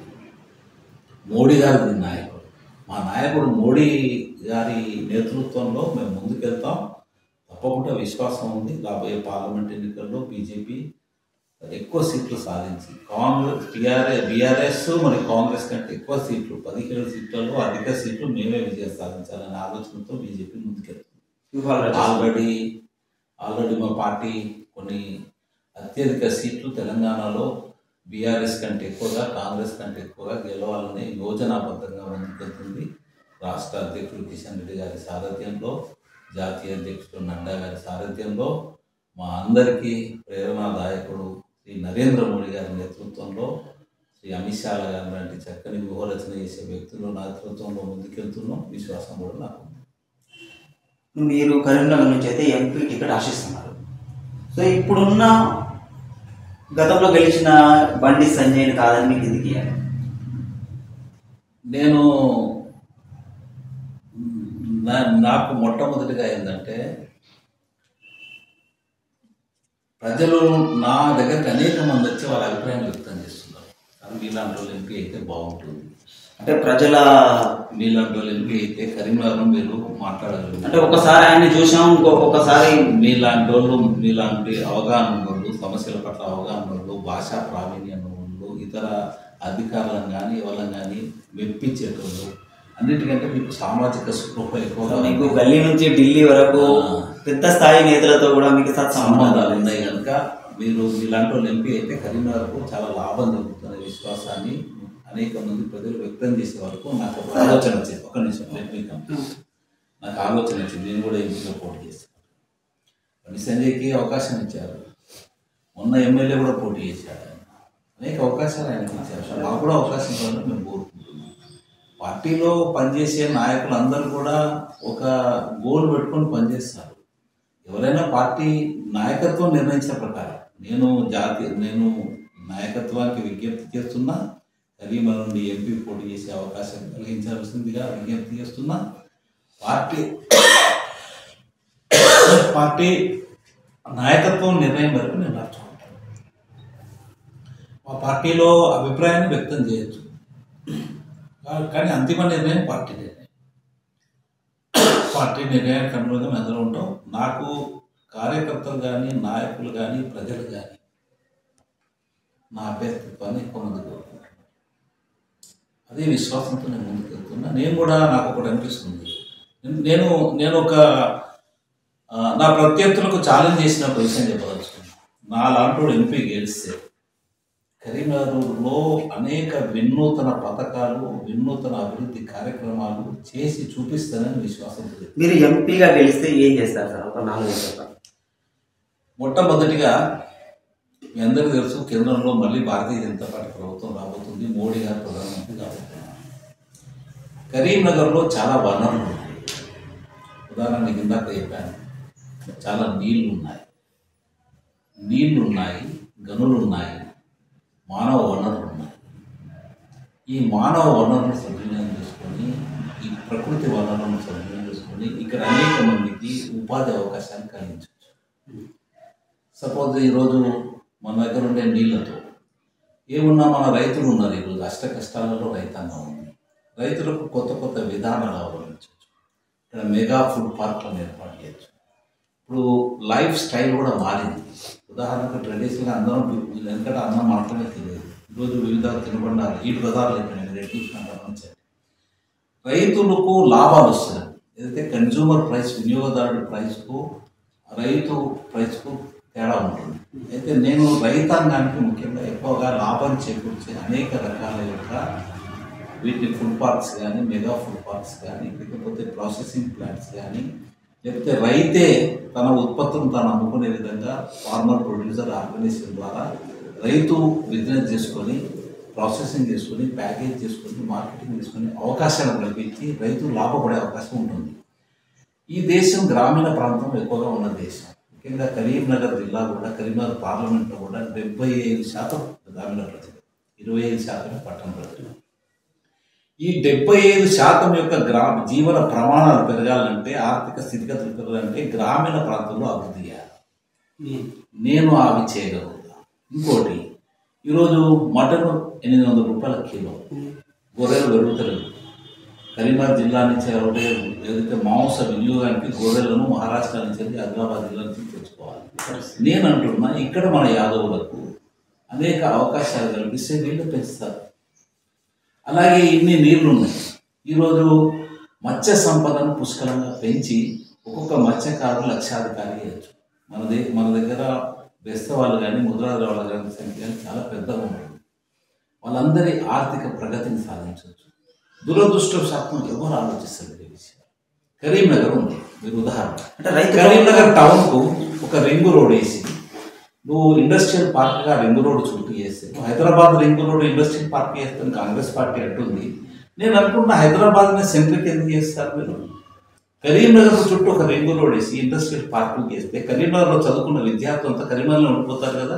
మోడీ గారి నాయకుడు. మా నాయకుడు మోడీ గారి నేతృత్వంలో మేము ముందుకెళ్తాం. తప్పకుండా విశ్వాసం ఉంది. రాబోయే పార్లమెంట్ ఎన్నికల్లో బీజేపీ ఎక్కువ సీట్లు సాధించి కాంగ్రెస్ టీఆర్ఎస్ బీఆర్ఎస్ మరి కాంగ్రెస్ కంటే ఎక్కువ సీట్లు, పదిహేడు సీట్లలో అధిక సీట్లు మేమే విజయం సాధించాలనే ఆలోచనతో బీజేపీ ముందుకెళ్తుంది. ఆల్రెడీ ఆల్రెడీ మా పార్టీ కొన్ని అత్యధిక సీట్లు తెలంగాణలో బీఆర్ఎస్ కంటే ఎక్కువగా, కాంగ్రెస్ కంటే ఎక్కువగా గెలవాలని యోజనాబద్ధంగా ముందుకెళ్తుంది. రాష్ట్ర అధ్యక్షుడు కిషన్ రెడ్డి గారి సారథ్యంలో, జాతీయ అధ్యక్షుడు నడ్డా గారి సారథ్యంలో, మా అందరికీ ప్రేరణాదాయకుడు శ్రీ నరేంద్ర మోడీ గారి నేతృత్వంలో, శ్రీ అమిత్ షా గారి లాంటి చక్కని వ్యూహరచన చేసే వ్యక్తులు నేతృత్వంలో ముందుకెళ్తున్నాం. విశ్వాసం కూడా నాకు ఉంది. మీరు కరీంనగర్ నుంచి అయితే ఎంపీ టికెట్ ఆశిస్తున్నారు. సో ఇప్పుడున్న గతంలో గెలిచిన బండి సంజయ్ని కాదని మీకు ఎందుకు ఇవ్వాలి? నేను నాకు మొట్టమొదటిగా ఏంటంటే, ప్రజలు నా దగ్గరికి అనేక మంది వచ్చి వాళ్ళ అభిప్రాయం వ్యక్తం చేస్తున్నారు. కానీ మీలాంటి వాళ్ళు ఎంపీ అయితే బాగుంటుంది, అంటే ప్రజల మీలాంటి వాళ్ళు ఎంపీ అయితే కరీంనగర్ మీరు మాట్లాడగలరు. అంటే ఒకసారి ఆయన్ని చూసాం, ఇంకొకసారి మీలాంటి వాళ్ళు మీలాంటి అవగాహన వాళ్ళు, సమస్యల పట్ల అవగాహన వాళ్ళు, భాషా ప్రావీణ్యం వాళ్ళు, ఇతర అధికారులను కానీ వాళ్ళని కానీ మెప్పించేటోళ్ళు, అన్నిటికంటే మీకు సామాజిక స్పృహ ఎక్కువగా, మీకు గల్లీ నుంచి ఢిల్లీ వరకు పెద్ద స్థాయి నేతలతో కూడా మీకు సత్సంబంధాలు ఉన్నాయి కనుక మీరు ఇలాంటి వాళ్ళు ఎంపీ అయితే కరీంనగర్కు చాలా లాభం జరుగుతున్న విశ్వాసాన్ని అనేక మంది ప్రజలు వ్యక్తం చేసే వరకు నాకు ఒక ఆలోచన వచ్చింది. ఒక నిమిషం నాకు ఆలోచన వచ్చింది, నేను కూడా ఎంపీలో పోటీ చేస్తాను. బండి సంజయ్కి అవకాశం ఇచ్చారు, మొన్న ఎమ్మెల్యే కూడా పోటీ చేశాడు. ఆయన అనేక అవకాశాలు ఆయనకు ఇచ్చారు, నాకు కూడా అవకాశం ఇవ్వాలని మేము కోరుకుంటున్నాం. పార్టీలో పనిచేసే నాయకులు అందరూ కూడా ఒక గోల్ పెట్టుకొని పనిచేస్తారు. ఎవరైనా పార్టీ నాయకత్వం నిర్ణయించిన ప్రకారం నేను జాతీయ నేను నాయకత్వానికి విజ్ఞప్తి చేస్తున్నా, కరీంనగర్ నుండి ఎంపీ పోటీ చేసే అవకాశం కలిగించాల్సిందిగా విజ్ఞప్తి చేస్తున్నా. పార్టీ పార్టీ నాయకత్వం నిర్ణయం వరకు నేను నడుచుకుంటాను. మా పార్టీలో అభిప్రాయాన్ని వ్యక్తం చేయొచ్చు, కానీ అంతిమ నిర్ణయం పార్టీ నిర్ణయం. పార్టీ నిర్ణయానికి అనుగుణంగా అందరూ ఉంటాం. నాకు కార్యకర్తలు కానీ, నాయకులు కానీ, ప్రజలు కానీ నా అభ్యర్థిత్వాన్ని ఎక్కువ మంది కోరుకుంటున్నాను. అదే విశ్వాసంతో నేను ముందుకు వెళ్తున్నా. నేను కూడా నాకు ఒకటి అనిపిస్తుంది, నేను నేను ఒక నా ప్రత్యర్థులకు ఛాలెంజ్ చేసిన ఒక విషయం చెప్పదలుచుకున్నాను. నా లాంటి ఎంపీ గెలిస్తే కరీంనగర్లో అనేక వినూతన పథకాలు వినూతన అభివృద్ధి కార్యక్రమాలు చేసి చూపిస్తానని విశ్వాసంతో. మీరు ఎంపీగా గెలిస్తే ఏం చేస్తారు సార్? ఒక నాలుగు చెప్పండి. మొట్టమొదటిగా మీ అందరికీ తెలుసు, కేంద్రంలో మళ్ళీ భారతీయ జనతా పార్టీ ప్రభుత్వం రాబోతుంది, మోడీ గారు ప్రధానమంత్రి కాబోతున్నారు. కరీంనగర్లో చాలా వనరులు ఉన్నాయి. ఉదాహరణకి ఇందాక చెప్పాను, చాలా నీళ్లు ఉన్నాయి, నీళ్లు ఉన్నాయి, గనులు ఉన్నాయి, మానవ వనరులు ఉన్నాయి. ఈ మానవ వనరులను సద్వినియోగం చేసుకొని, ఈ ప్రకృతి వనరులను సద్వినియోగం చేసుకొని ఇక్కడ అనేక మందికి ఉపాధి అవకాశాన్ని కలిగించవచ్చు. సపోజ్ ఈరోజు మన దగ్గర ఉండే నీళ్లతో ఏమున్నా మన రైతులు ఉన్నారు. ఈరోజు అష్ట కష్టాలలో రైతాంగం ఉంది. రైతులకు కొత్త కొత్త విధానాలు అవలంబించవచ్చు. ఇక్కడ మెగా ఫుడ్ పార్క్లను ఏర్పాటు చేయొచ్చు. ఇప్పుడు లైఫ్ స్టైల్ కూడా మారింది. ఉదాహరణకు ట్రెడిషనల్గా అందరం ఎందుకంటే అన్నం మాత్రమే తెలియదు. ఈరోజు వివిధ తినబండాలు ఈ బజార్లు అయిపోయినాయి. రేట్ చూసినట్టు రైతులకు లాభాలు వస్తున్నాయి. ఏదైతే కన్జ్యూమర్ ప్రైస్, వినియోగదారుడి ప్రైస్కు రైతు ప్రైస్కు తేడా ఉంటుంది. అయితే నేను రైతాంగానికి ముఖ్యంగా ఎక్కువగా లాభం చేకూర్చే అనేక రకాల యొక్క వీటి ఫుడ్ పార్క్స్ కానీ, మెగా ఫుడ్ పార్క్స్ కానీ, లేకపోతే ప్రాసెసింగ్ ప్లాంట్స్ కానీ, లేకపోతే రైతే తన ఉత్పత్తులను తాను అమ్ముకునే విధంగా ఫార్మర్ ప్రొడ్యూసర్ ఆర్గనైజేషన్ ద్వారా రైతు బిజినెస్ చేసుకొని, ప్రాసెసింగ్ చేసుకొని, ప్యాకేజ్ చేసుకొని, మార్కెటింగ్ చేసుకొని అవకాశాలను కల్పించి రైతు లాభపడే అవకాశం ఉంటుంది. ఈ దేశం గ్రామీణ ప్రాంతం ఎక్కువగా ఉన్న దేశం. ముఖ్యంగా కరీంనగర్ జిల్లా కూడా, కరీంనగర్ పార్లమెంట్లో కూడా డెబ్బై ఐదు శాతం గ్రామీణ ప్రజలు, ఇరవై ఐదు శాతం పట్టణ ప్రజలు. ఈ డెబ్బై ఐదు శాతం యొక్క గ్రా జీవన ప్రమాణాలు పెరగాలంటే, ఆర్థిక స్థితిగతులు పెరగాలంటే గ్రామీణ ప్రాంతంలో అభివృద్ధి చేయాలి. నేను అవి చేయగలుగుతా. ఇంకోటి, ఈరోజు మటన్ ఎనిమిది వందల రూపాయల కిలో, గొర్రెలు పెరుగుతలేదు. కరీంనగర్ జిల్లా నుంచి ఎవరే ఏదైతే మాంస వినియోగానికి గొర్రెలను మహారాష్ట్ర నుంచి, ఆదిలాబాద్ జిల్లా నుంచి తెచ్చుకోవాలి. నేను అంటున్నా, ఇక్కడ మన యాదవులకు అనేక అవకాశాలు కల్పిస్తే నీళ్లు పెంచుతారు. అలాగే ఇన్ని నీళ్లు ఉన్నాయి. ఈరోజు మత్స్య సంపదను పుష్కలంగా పెంచి ఒక్కొక్క మత్స్యకారులు లక్షాధికారి చేయొచ్చు. మన దే మన దగ్గర బెస్తవాళ్ళు కానీ, ముద్రాది వాళ్ళ కానీ సంఖ్య కానీ చాలా పెద్దగా ఉంటుంది. వాళ్ళందరి ఆర్థిక ప్రగతిని సాధించవచ్చు. దురదృష్టవశాత్తు ఎవరు ఆలోచిస్తారు ఈ విషయం. కరీంనగర్ ఉంది, మీరు ఉదాహరణ అంటే కరీంనగర్ టౌన్కు ఒక రింగ్ రోడ్ వేసి నువ్వు ఇండస్ట్రియల్ పార్క్గా రింగ్ రోడ్ చుట్టూ చేస్తే, నువ్వు Hyderabad ring road industrial park చేస్తాను కాంగ్రెస్ పార్టీ అంటుంది. నేను అనుకుంటున్నా హైదరాబాద్ని సెంట్రిక్ ఎందుకు చేస్తారు మీరు? కరీంనగర్ చుట్టూ ఒక రింగ్ రోడ్ వేసి ఇండస్ట్రియల్ పార్క్ చేస్తే కరీంనగర్లో చదువుకున్న విద్యార్థులు అంతా కరీంనగర్లో ఉండిపోతారు కదా.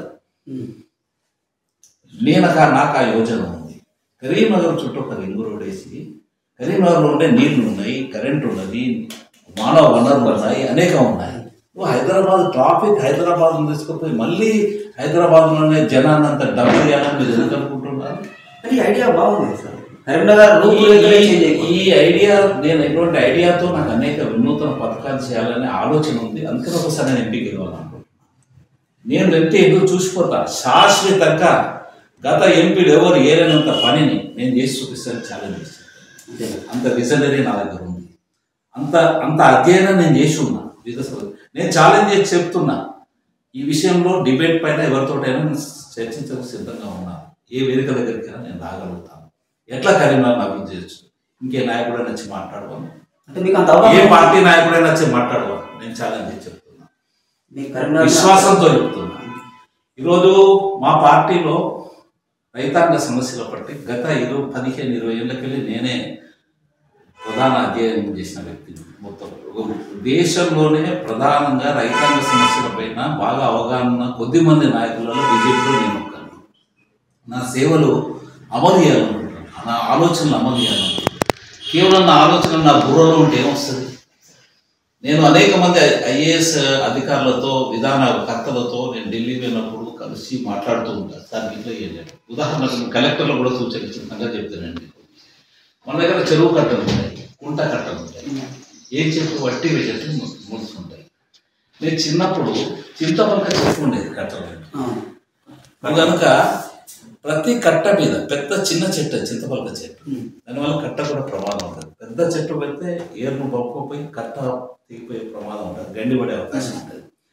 నేను నాకు ఆ యోజన ఉంది. కరీంనగర్ చుట్టూ ఒక రింగ్ రోడ్ వేసి, కరీంనగర్లో ఉండే నీళ్లు ఉన్నాయి, కరెంట్ ఉన్నది, మానవ వనరులు ఉన్నాయి, అనేకం ఉన్నాయి. నువ్వు హైదరాబాద్ ట్రాఫిక్ హైదరాబాద్ తీసుకుపోయి మళ్ళీ హైదరాబాద్లోనే జనాన్ని అంతా డబ్బు చేయాలని మీరు ఎందుకు అనుకుంటున్నారు? ఈ ఐడియా బాగుంది సార్. కరీంనగర్ ఈ ఐడియా, నేను ఎటువంటి ఐడియాతో నాకు అనేక వినూతన పథకాలు చేయాలనే ఆలోచన ఉంది. అందుకని ఒకసారి నేను ఎంపీకి వెళ్ళాలనుకుంటున్నాను. నేను వెళ్తే ఎదురు చూసిపోతా. శాశ్వతంగా గత ఎంపీలు ఎవరు ఏరైనంత పనిని నేను చేసి చూపిస్తాను ఛాలెంజ్ చేస్తాను. అంత విజనరీ నా దగ్గర ఉంది. అంత అంత అధ్యయనం నేను చేసి ఉన్నా. నేను ఛాలెంజ్ చేసి చెప్తున్నా, ఈ విషయంలో డిబేట్ పైన ఎవరితోటైనా చర్చించడానికి సిద్ధంగా ఉన్నా. ఏ వేదిక దగ్గరికైనా నేను రాగలుగుతాను. ఎట్లా కరీంనగర్ అభివృద్ధి చేయొచ్చు. ఇంకే నాయకుడైనా వచ్చి మాట్లాడవాను, అంటే మీకు అంత ఏ పార్టీ నాయకుడైనా వచ్చి మాట్లాడవాను. నేను ఛాలెంజ్ చేసి చెప్తున్నా, విశ్వాసంతో చెప్తున్నా. ఈరోజు మా పార్టీలో రైతాంగ సమస్యల పట్టి గత ఇరవై పదిహేను ఇరవై ఏళ్ళకెళ్ళి నేనే ప్రధాన అధ్యయనం చేసిన వ్యక్తిని. మొత్తం దేశంలోనే ప్రధానంగా రైతాంగ సమస్యల పైన బాగా అవగాహన కొద్ది మంది నాయకులలో బీజేపీలో నేను ఒక్కను. నా సేవలు అమలు చేయాలనుకుంటున్నాను, నా ఆలోచనలు అమలు చేయాలనుకుంటున్నాను. కేవలం నా ఆలోచనలు నా బుర్రలో ఉంటే ఏమొస్తుంది? నేను అనేక మంది ఐఏఎస్ అధికారులతో, విధానకర్తలతో నేను ఢిల్లీ వెళ్ళినప్పుడు కలిసి మాట్లాడుతూ ఉంటాను. సార్ ఇట్లా చేయలేదు. ఉదాహరణకు కలెక్టర్లో కూడా సూచన ఇచ్చినంగా చెప్తానండి. మన దగ్గర చెరువు కట్టలు ఉంటాయి, కుంట కట్టలు ఉంటాయి, ఏ చెట్టు వట్టి చెట్టు ముడుచుకుంటాయి. నేను చిన్నప్పుడు చింతపంక చెట్టు ఉండేది కట్టలు. కనుక ప్రతి కట్ట మీద పెద్ద చిన్న చెట్టు చింతపంక చెట్టు, దానివల్ల కట్ట కూడా ప్రమాదం ఉంటుంది. పెద్ద చెట్టు పెడితే ఏరును పప్పుకుపోయి కట్ట తీగిపోయే ప్రమాదం ఉంటుంది, గండి పడే అవకాశం ఉంటుంది.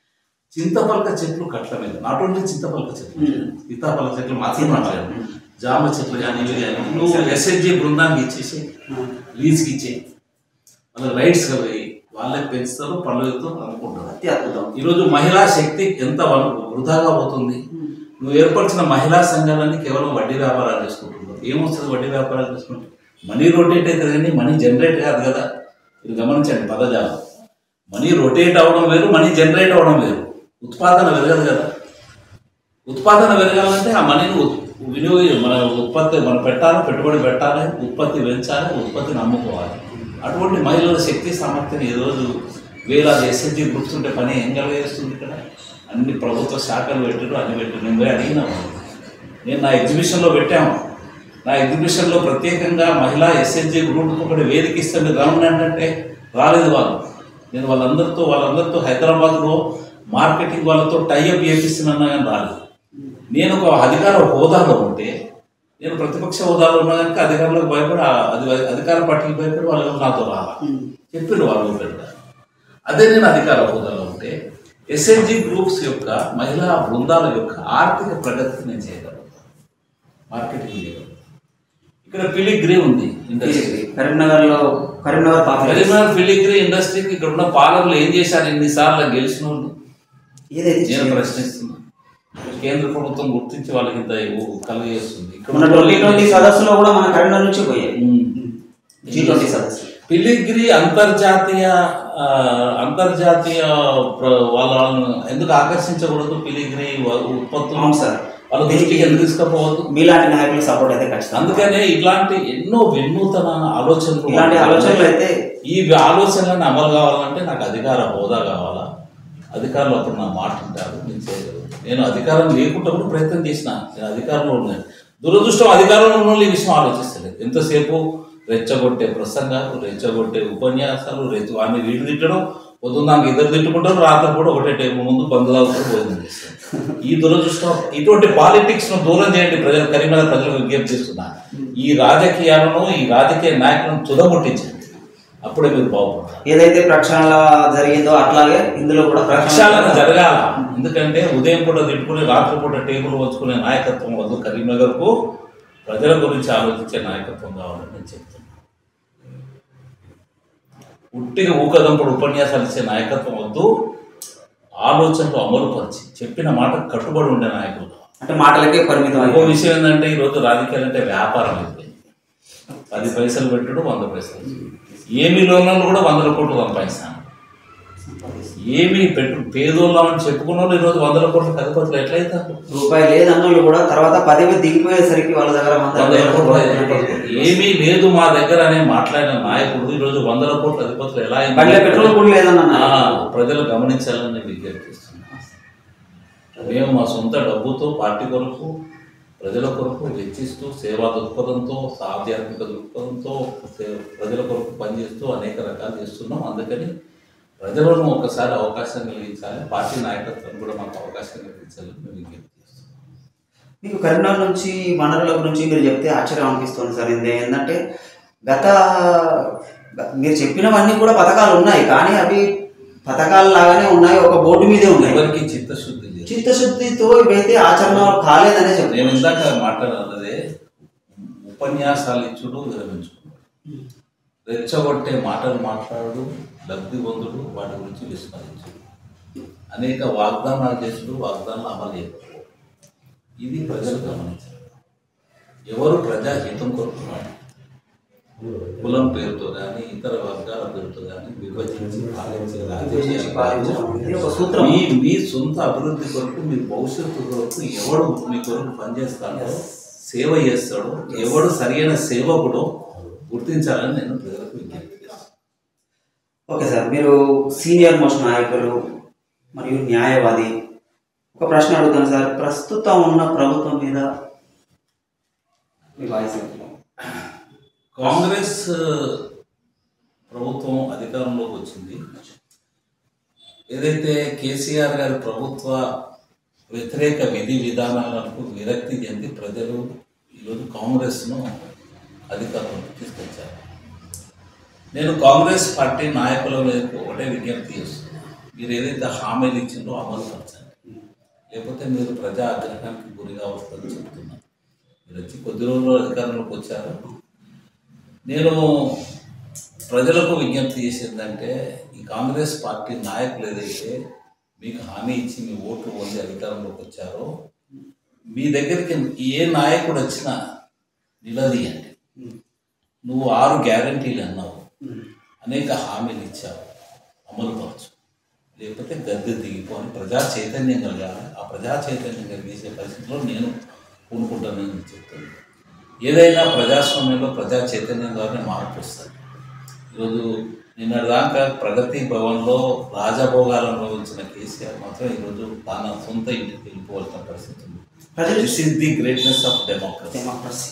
చింతపలక చెట్లు కట్ల మీద, నాట్ ఓన్లీ చింతపలక చెట్లు, సీతాపలక చెట్లు మాత్రం మాట్లాడారు, జామ చెట్లు కానీ ఇవి కానీ నువ్వు ఎస్హెచ్జి బృందానికి ఇచ్చేసి లీజ్కి ఇచ్చే వాళ్ళకి రైట్స్ పోయి వాళ్ళకి పెంచుతారు, పనులు వెళ్తారు అనుకుంటారు. అద్భుతం. ఈరోజు మహిళా శక్తి ఎంత వృధాగా పోతుంది. నువ్వు ఏర్పరిచిన మహిళా సంఘాలన్నీ కేవలం వడ్డీ వ్యాపారాలు చేసుకుంటున్నారు. ఏమొస్తుంది వడ్డీ వ్యాపారాలు చేసుకుంటే? మనీ రొటేట్ అవుతుంది కానీ మనీ జనరేట్ కాదు కదా. ఇది గమనించండి పదజాలం. మనీ రొటేట్ అవ్వడం వేరు, మనీ జనరేట్ అవ్వడం వేరు. ఉత్పాదన పెరగదు కదా. ఉత్పాదన పెరగాలంటే ఆ మనీని వినియోగ మన ఉత్పత్తి మనం పెట్టాలి, పెట్టుబడి పెట్టాలి, ఉత్పత్తి పెంచాలి, ఉత్పత్తిని అమ్ముకోవాలి. అటువంటి మహిళల శక్తి సామర్థ్యం ఈరోజు వేలాది ఎస్హెచ్జి గ్రూప్స్ ఉంటే పని ఏం కలిగేస్తుంది ఇక్కడ. అన్ని ప్రభుత్వ శాఖలు పెట్టారు, అన్ని పెట్టారు. నేను పోయి అడిగినాము, నేను నా ఎగ్జిబిషన్లో పెట్టాము. నా ఎగ్జిబిషన్లో ప్రత్యేకంగా మహిళా ఎస్హెచ్జి గ్రూప్కి ఒకటి వేదిక ఇస్తుంది గవర్నమెంట్ అంటే రాలేదు వాళ్ళు. నేను వాళ్ళందరితో వాళ్ళందరితో హైదరాబాద్లో మార్కెటింగ్ వాళ్ళతో టైఅప్ చేపిస్తున్నా కానీ రాలేదు. నేను ఒక అధికార హోదాలో ఉంటే, నేను ప్రతిపక్ష హోదాలో ఉన్నా కనుక అధికారులకు భయపడి అది అధికార పార్టీకి భయపడి వాళ్ళు నాతో రావాలి చెప్పారు వాళ్ళు పెద్ద. అదే నేను అధికార హోదాలో ఉంటే ఎస్హెచ్జి గ్రూప్స్ యొక్క మహిళా బృందాల యొక్క ఆర్థిక ప్రగతిని నేను చేయగలను, మార్కెటింగ్ చేయగలను. ఇక్కడ ఫిలిగ్రీ ఉంది ఇండస్ట్రీ కరీంనగర్లో, కరీంనగర్ కరీంనగర్ ఫిలిగ్రీ ఇండస్ట్రీకి ఇక్కడ ఉన్న పాలకులు ఏం చేశారు? ఎన్నిసార్లు గెలిచిన వాళ్ళు నేను ప్రశ్నిస్తున్నాను. కేంద్ర ప్రభుత్వం గుర్తించి వాళ్ళకి ఇంత కలిగేస్తుంది. సదస్సులో కూడా మన కరీంనగర్ నుంచి పోయాయి జీ ట్వంటీ సదస్సు. ఫిలిగ్రీ అంతర్జాతీయ అంతర్జాతీయ వాళ్ళను ఎందుకు ఆకర్షించకూడదు? ఫిలిగ్రీ ఉత్పత్తులు సార్ వాళ్ళ దృష్టికి ఎందుకు తీసుకుపోవద్దు? మీలాంటి నాయకులు సపోర్ట్ అయితే ఖచ్చితంగా. అందుకనే ఇలాంటి ఎన్నో వినూతన ఆలోచనలు, ఇలాంటి ఆలోచనలు అయితే ఈ ఆలోచనలను అమలు కావాలంటే నాకు అధికార హోదా కావాలా? అధికారులు అప్పుడు నా మాట ఉంటారు, నేను చేయగలను. నేను అధికారం లేకుండా కూడా ప్రయత్నం చేసిన, నేను అధికారంలో ఉన్నాను. దురదృష్టం అధికారంలో ఉన్న వాళ్ళు ఈ విషయం ఆలోచిస్తలేదు. ఎంతసేపు రెచ్చగొట్టే ప్రసంగాలు, రెచ్చగొట్టే ఉపన్యాసాలు, రెచ్చ వాడిని వీడు తిట్టడం, పొద్దున్నాక ఇద్దరు తిట్టుకుంటారు, రాత్రి కూడా ఒకటే టేబుల్ ముందు బంధువులతో భోజనం చేస్తారు. ఈ దురదృష్టం, ఇటువంటి పాలిటిక్స్ ను దూరం చేయండి ప్రజలు. కరీంనగర్ ప్రజలకు విజ్ఞప్తి చేస్తున్నా, ఈ రాజకీయాలను, ఈ రాజకీయ నాయకులను తుదముట్టించండి, అప్పుడే మీరు బాగుపడతారు. ఏదైతే ప్రక్షాళన జరిగిందో అట్లాగే ఇందులో కూడా ప్రక్షాళన జరగాల. ఎందుకంటే ఉదయం పూట తిట్టుకుని రాత్రి పూట టేబుల్ వచ్చుకునే నాయకత్వం వద్దు. కరీంనగర్కు ప్రజల గురించి ఆలోచించే నాయకత్వం కావాలని నేను చెప్తున్నాను. ఉట్టిగా ఊకదంపుడు ఉపన్యాసాలు ఇచ్చే నాయకత్వం వద్దు. ఆలోచనలు అమలుపరిచి చెప్పిన మాట కట్టుబడి ఉండే నాయకులు, అంటే మాటలకే పరిమితం. ఇంకో విషయం ఏంటంటే ఈరోజు రాజకీయాలు అంటే వ్యాపారం అయిపోయింది. పది పైసలు పెట్టుడు, వంద పైసలు, ఏమి లోన్లు కూడా వందల కోట్లు సంపాదిస్తాను. ఏమి పెట్టు పేదోళ్ళమని చెప్పుకున్న వాళ్ళు ఈరోజు వందల కోట్ల అధిపతులు ఎట్లయితారు? రూపాయి లేదన్నోళ్ళు కూడా తర్వాత పదివి దిగిపోయేసరికి వాళ్ళ దగ్గర వందల కోట్ల ఏమీ లేదు మా దగ్గర అనే మాట్లాడిన నాయకుడు ఈరోజు వందల కోట్ల అధిపతులు ఎలా పెట్రోల్ కూడా లేదన్న ప్రజలు గమనించాలని నేను విజ్ఞప్తి చేస్తున్నాను. మేము మా సొంత డబ్బుతో పార్టీ కొరకు, ప్రజల కొరకు వెచ్చిస్తూ, సేవా దృక్పథంతో, ఆధ్యాత్మిక దృక్పథంతో ప్రజల కొరకు పనిచేస్తూ అనేక రకాలు చేస్తున్నాం. అందుకని ప్రజలను ఒకసారి అవకాశం కలిగించాలి, పార్టీ నాయకత్వం కూడా మాకు అవకాశం కలిగించాలని మేము విజ్ఞప్తి చేస్తున్నాం. మీకు కరీంనగర్ నుంచి వనరుల గురించి మీరు చెప్తే ఆశ్చర్యం అనిపిస్తుంది సార్. ఏంటంటే గత మీరు చెప్పినవన్నీ కూడా పథకాలు ఉన్నాయి, కానీ అవి పథకాలు లాగానే ఉన్నాయి, ఒక బోర్డు మీదే ఉన్నాయి. ఎవరికి చిత్తశుద్ధి చిత్తశుద్ధితో ఇవైతే ఆచరణ కాలేదనే చెప్పాను. నేను ఇందాక మాట్లాడాలదే ఉపన్యాసాలు ఇచ్చుడు, విరమించుకున్నాడు, రెచ్చగొట్టే మాటలు మాట్లాడు, లబ్ధి పొందుడు, వాటి గురించి విస్మరించుడు, అనేక వాగ్దానాలు చేసుడు, వాగ్దానాలు అమలు చేయకపోవడం, ఇది ప్రజలు గమనించారు. ఎవరు ప్రజాహితం కొరకు కులం పేరుతో కానీ ఇతర వర్గాల పేరుతో కానీ విభజించి పాలించే మీ మీ సొంత అభివృద్ధి కొరకు, మీ భవిష్యత్తు కొరకు ఎవడు మీ కొరకు పనిచేస్తాడో, సేవ చేస్తాడో, ఎవడు సరైన సేవకుడో గుర్తించాలని నేను ప్రజలకు విజ్ఞప్తి చేస్తాను. ఓకే సార్, మీరు సీనియర్ మోస్ట్ నాయకులు మరియు న్యాయవాది. ఒక ప్రశ్న అడుగుతాను సార్, ప్రస్తుతం ఉన్న ప్రభుత్వం మీద మీ వాయిస్. కాంగ్రెస్ ప్రభుత్వం అధికారంలోకి వచ్చింది. ఏదైతే కేసీఆర్ గారి ప్రభుత్వ వ్యతిరేక విధి విధానాలకు విరక్తి చెంది ప్రజలు ఈరోజు కాంగ్రెస్ను అధికారంలోకి తీసుకొచ్చారు. నేను కాంగ్రెస్ పార్టీ నాయకుల వైపు ఒకటే విజ్ఞప్తి చేస్తున్నాను. మీరు ఏదైతే హామీలు ఇచ్చిందో అమలు పరచండి, లేకపోతే మీరు ప్రజా ఆగ్రహానికి గురిగా వస్తుందని చెప్తున్నాను. మీరు వచ్చి కొద్ది రోజుల్లో అధికారంలోకి వచ్చారు. నేను ప్రజలకు విజ్ఞప్తి చేసేదంటే, ఈ కాంగ్రెస్ పార్టీ నాయకులు ఏదైతే మీకు హామీ ఇచ్చి మీ ఓట్లు పొంది అధికారంలోకి వచ్చారో, మీ దగ్గరికి ఏ నాయకుడు వచ్చినా నిలదీయండి. నువ్వు ఆరు గ్యారంటీలు అన్నావు, అనేక హామీలు ఇచ్చావు, అమలు పరచు, లేకపోతే గద్దె దిగిపోని ప్రజా చైతన్యం కలగాలి. ఆ ప్రజా చైతన్యం కలిగించే పరిస్థితిలో నేను పూనుకుంటానని చెప్తాను. ఏదైనా ప్రజాస్వామ్యంలో ప్రజా చైతన్యం ద్వారానే మార్పు వస్తుంది. ఈరోజు నిన్నటిదాకా ప్రగతి భవన్లో రాజభోగాలు అనుభవించిన కేసీఆర్ మాత్రం ఈరోజు తన సొంత ఇంటికి వెళ్ళిపోవాల్సిన పరిస్థితి ఉంది. This is the greatness of democracy.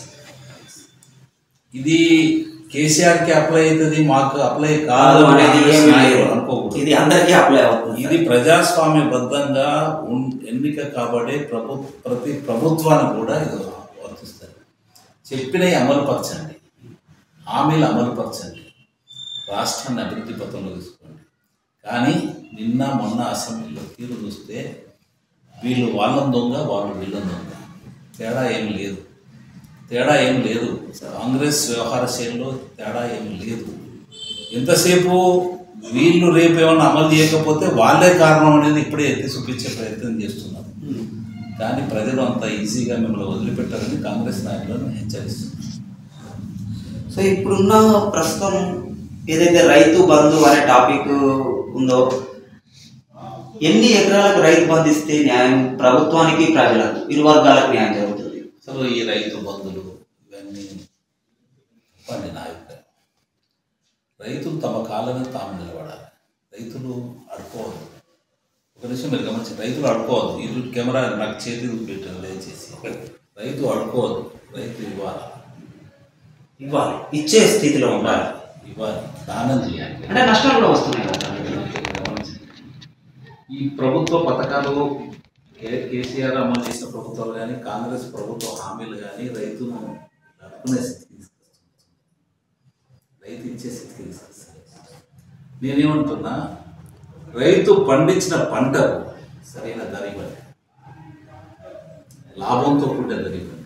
ఇది కేసీఆర్కి అప్లై అవుతుంది, మాకు అప్లై కాదు అనేది అనుకోకూడదు. ఇది అందరికీ అప్లై అవుతుంది. ఇది ప్రజాస్వామ్యబద్ధంగా ఎన్నిక కాబట్టి ప్రభు ప్రతి ప్రభుత్వానికి కూడా ఇది వర్తిస్తుంది. చెప్పినవి అమలుపరచండి, హామీలు అమలుపరచండి, రాష్ట్రాన్ని అభివృద్ధి పథంలో తీసుకోండి. కానీ నిన్న మొన్న అసెంబ్లీలో తీరు చూస్తే వీళ్ళు వాళ్ళని దొంగ, వాళ్ళు వీళ్ళని దొంగ, తేడా ఏం లేదు. తేడా ఏం లేదు కాంగ్రెస్ వ్యవహార శైలిలో తేడా ఏం లేదు. ఎంతసేపు వీళ్ళు రేపు ఏమైనా అమలు చేయకపోతే వాళ్ళే కారణం అనేది ఇప్పుడే ఎత్తి చూపించే ప్రయత్నం చేస్తున్నారు. కానీ ప్రజలు అంత ఈజీగా మిమ్మల్ని వదిలిపెట్టారని కాంగ్రెస్ నాయకులను హెచ్చరిస్తున్నారు. సో ఇప్పుడున్న ప్రస్తుతం ఏదైతే రైతు బంధు అనే టాపిక్ ఉందో, ఎన్ని ఎకరాలకు రైతు బంధు ఇస్తే న్యాయం ప్రభుత్వానికి ప్రజలకు ఇరు వర్గాలకు న్యాయం జరుగుతుంది? అసలు ఈ రైతు బంధులు ఇవన్నీ పండి నాయకులు, రైతులు తమ కాళ్ళని తాము నిలబడాలి. రైతులు అడుకోవద్దు. ఒక నిమిషం మీరు గమనించండి, రైతులు అడుకోవద్దు. ఈ కెమెరా నాకు చేతి పెట్టారు దయచేసి. రైతు అడుకోవద్దు, రైతు ఇవ్వాలి, ఇవ్వాలి, ఇచ్చే స్థితిలో ఉండాలి, ఇవ్వాలి, దానం చేయాలి. అంటే నష్టాలు కూడా వస్తున్నాయి కదా. ఈ ప్రభుత్వ పథకాలు కేసీఆర్ అమలు చేసిన ప్రభుత్వాలు కానీ కాంగ్రెస్ ప్రభుత్వ హామీలు కానీ రైతును నడుపుకునే స్థితికి తీసుకొస్తుంది, రైతు ఇచ్చే స్థితికి తీసుకొస్తుంది. నేనేమంటున్నా, రైతు పండించిన పంటకు సరైన ధర ఇవ్వండి, లాభంతో కూడిన ధర ఇవ్వండి.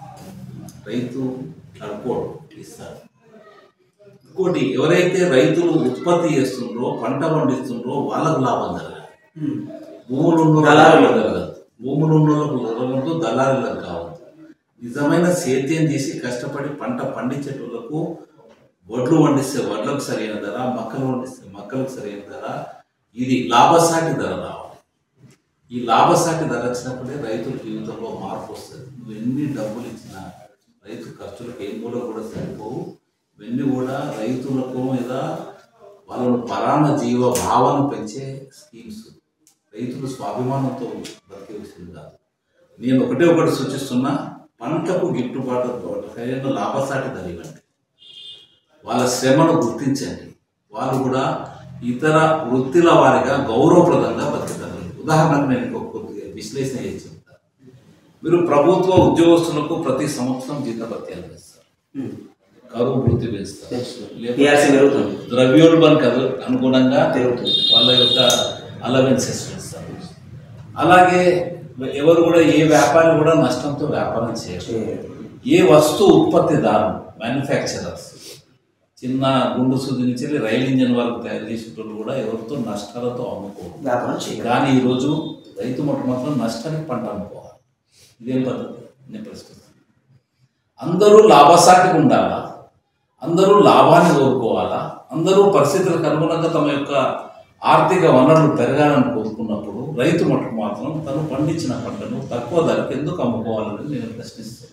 రైతు నడుపుకోవడం ఇస్తారు. ఇంకోటి, ఎవరైతే రైతులు ఉత్పత్తి చేస్తుండ్రో పంట పండిస్తుండ్రో వాళ్ళకు లాభం జరగాలి. భూములు ఉన్న దళారులకు జరగదు, భూములు ఉన్న జరగదు, దళారులకు కావద్దు. నిజమైన సేద్యం చేసి కష్టపడి పంట పండించేటోళ్లకు వడ్లు పండిస్తే వడ్లకు సరైన ధర, మక్కలు పండిస్తే మక్కలకు సరైన ధర, ఇది లాభసాటి ధర రావాలి. ఈ లాభసాటి ధర వచ్చినప్పుడే రైతుల జీవితంలో మార్పు వస్తుంది. నువ్వు ఎన్ని డబ్బులు ఇచ్చినా రైతు ఖర్చులకు ఏం కూడా కూడా సరిపోవు. ఇవన్నీ కూడా రైతులకు మీద వాళ్ళను పరాణ జీవ భావన పెంచే స్కీమ్స్. రైతులు స్వాభిమానంతో బతికే విషయం కాదు. నేను ఒకటే ఒకటి సూచిస్తున్నా, పంటకు గిట్టుబాటు సరైన లాభసాటి ధర ఇవ్వండి, వాళ్ళ శ్రమను గుర్తించండి, వాళ్ళు కూడా ఇతర వృత్తిల వారిగా గౌరవప్రదంగా బతుకుతారు. ఉదాహరణకు నేను ఇంకొక కొద్దిగా విశ్లేషణ చేసి చెప్తాను. మీరు ప్రభుత్వ ఉద్యోగస్తులకు ప్రతి సంవత్సరం జీతభత్యాలు వేస్తారు, కరువు వృత్తి పెంచుతారు, ద్రవ్యోల్బణకు అనుగుణంగా వాళ్ళ యొక్క అలవెన్సెస్ ఇస్తారు. అలాగే ఎవరు కూడా ఏ వ్యాపారి కూడా నష్టంతో వ్యాపారం చేయరు. ఏ వస్తు ఉత్పత్తిదారు మ్యానుఫ్యాక్చరర్స్ చిన్న గుండు సూది నుంచి రైలు ఇంజన్ వరకు తయారు చేసేటోళ్ళు కూడా ఎవరితో నష్టాలతో అమ్ముకోవాలి. కానీ ఈరోజు రైతు మొట్ట మాత్రం నష్టానికి పంట అమ్ముకోవాలి. ఇదేం పద్ధతి? నేను ప్రశ్నిస్తాను. అందరూ లాభసాటిగా ఉండాలా, అందరూ లాభాన్ని కోరుకోవాలా, అందరూ పరిస్థితులకు అనుగుణంగా తమ యొక్క ఆర్థిక వనరులు పెరగాలని కోరుకున్నప్పుడు రైతు మటుకు మాత్రం తను పండించిన పంటను తక్కువ ధరకు ఎందుకు అమ్ముకోవాలని నేను ప్రశ్నిస్తాను.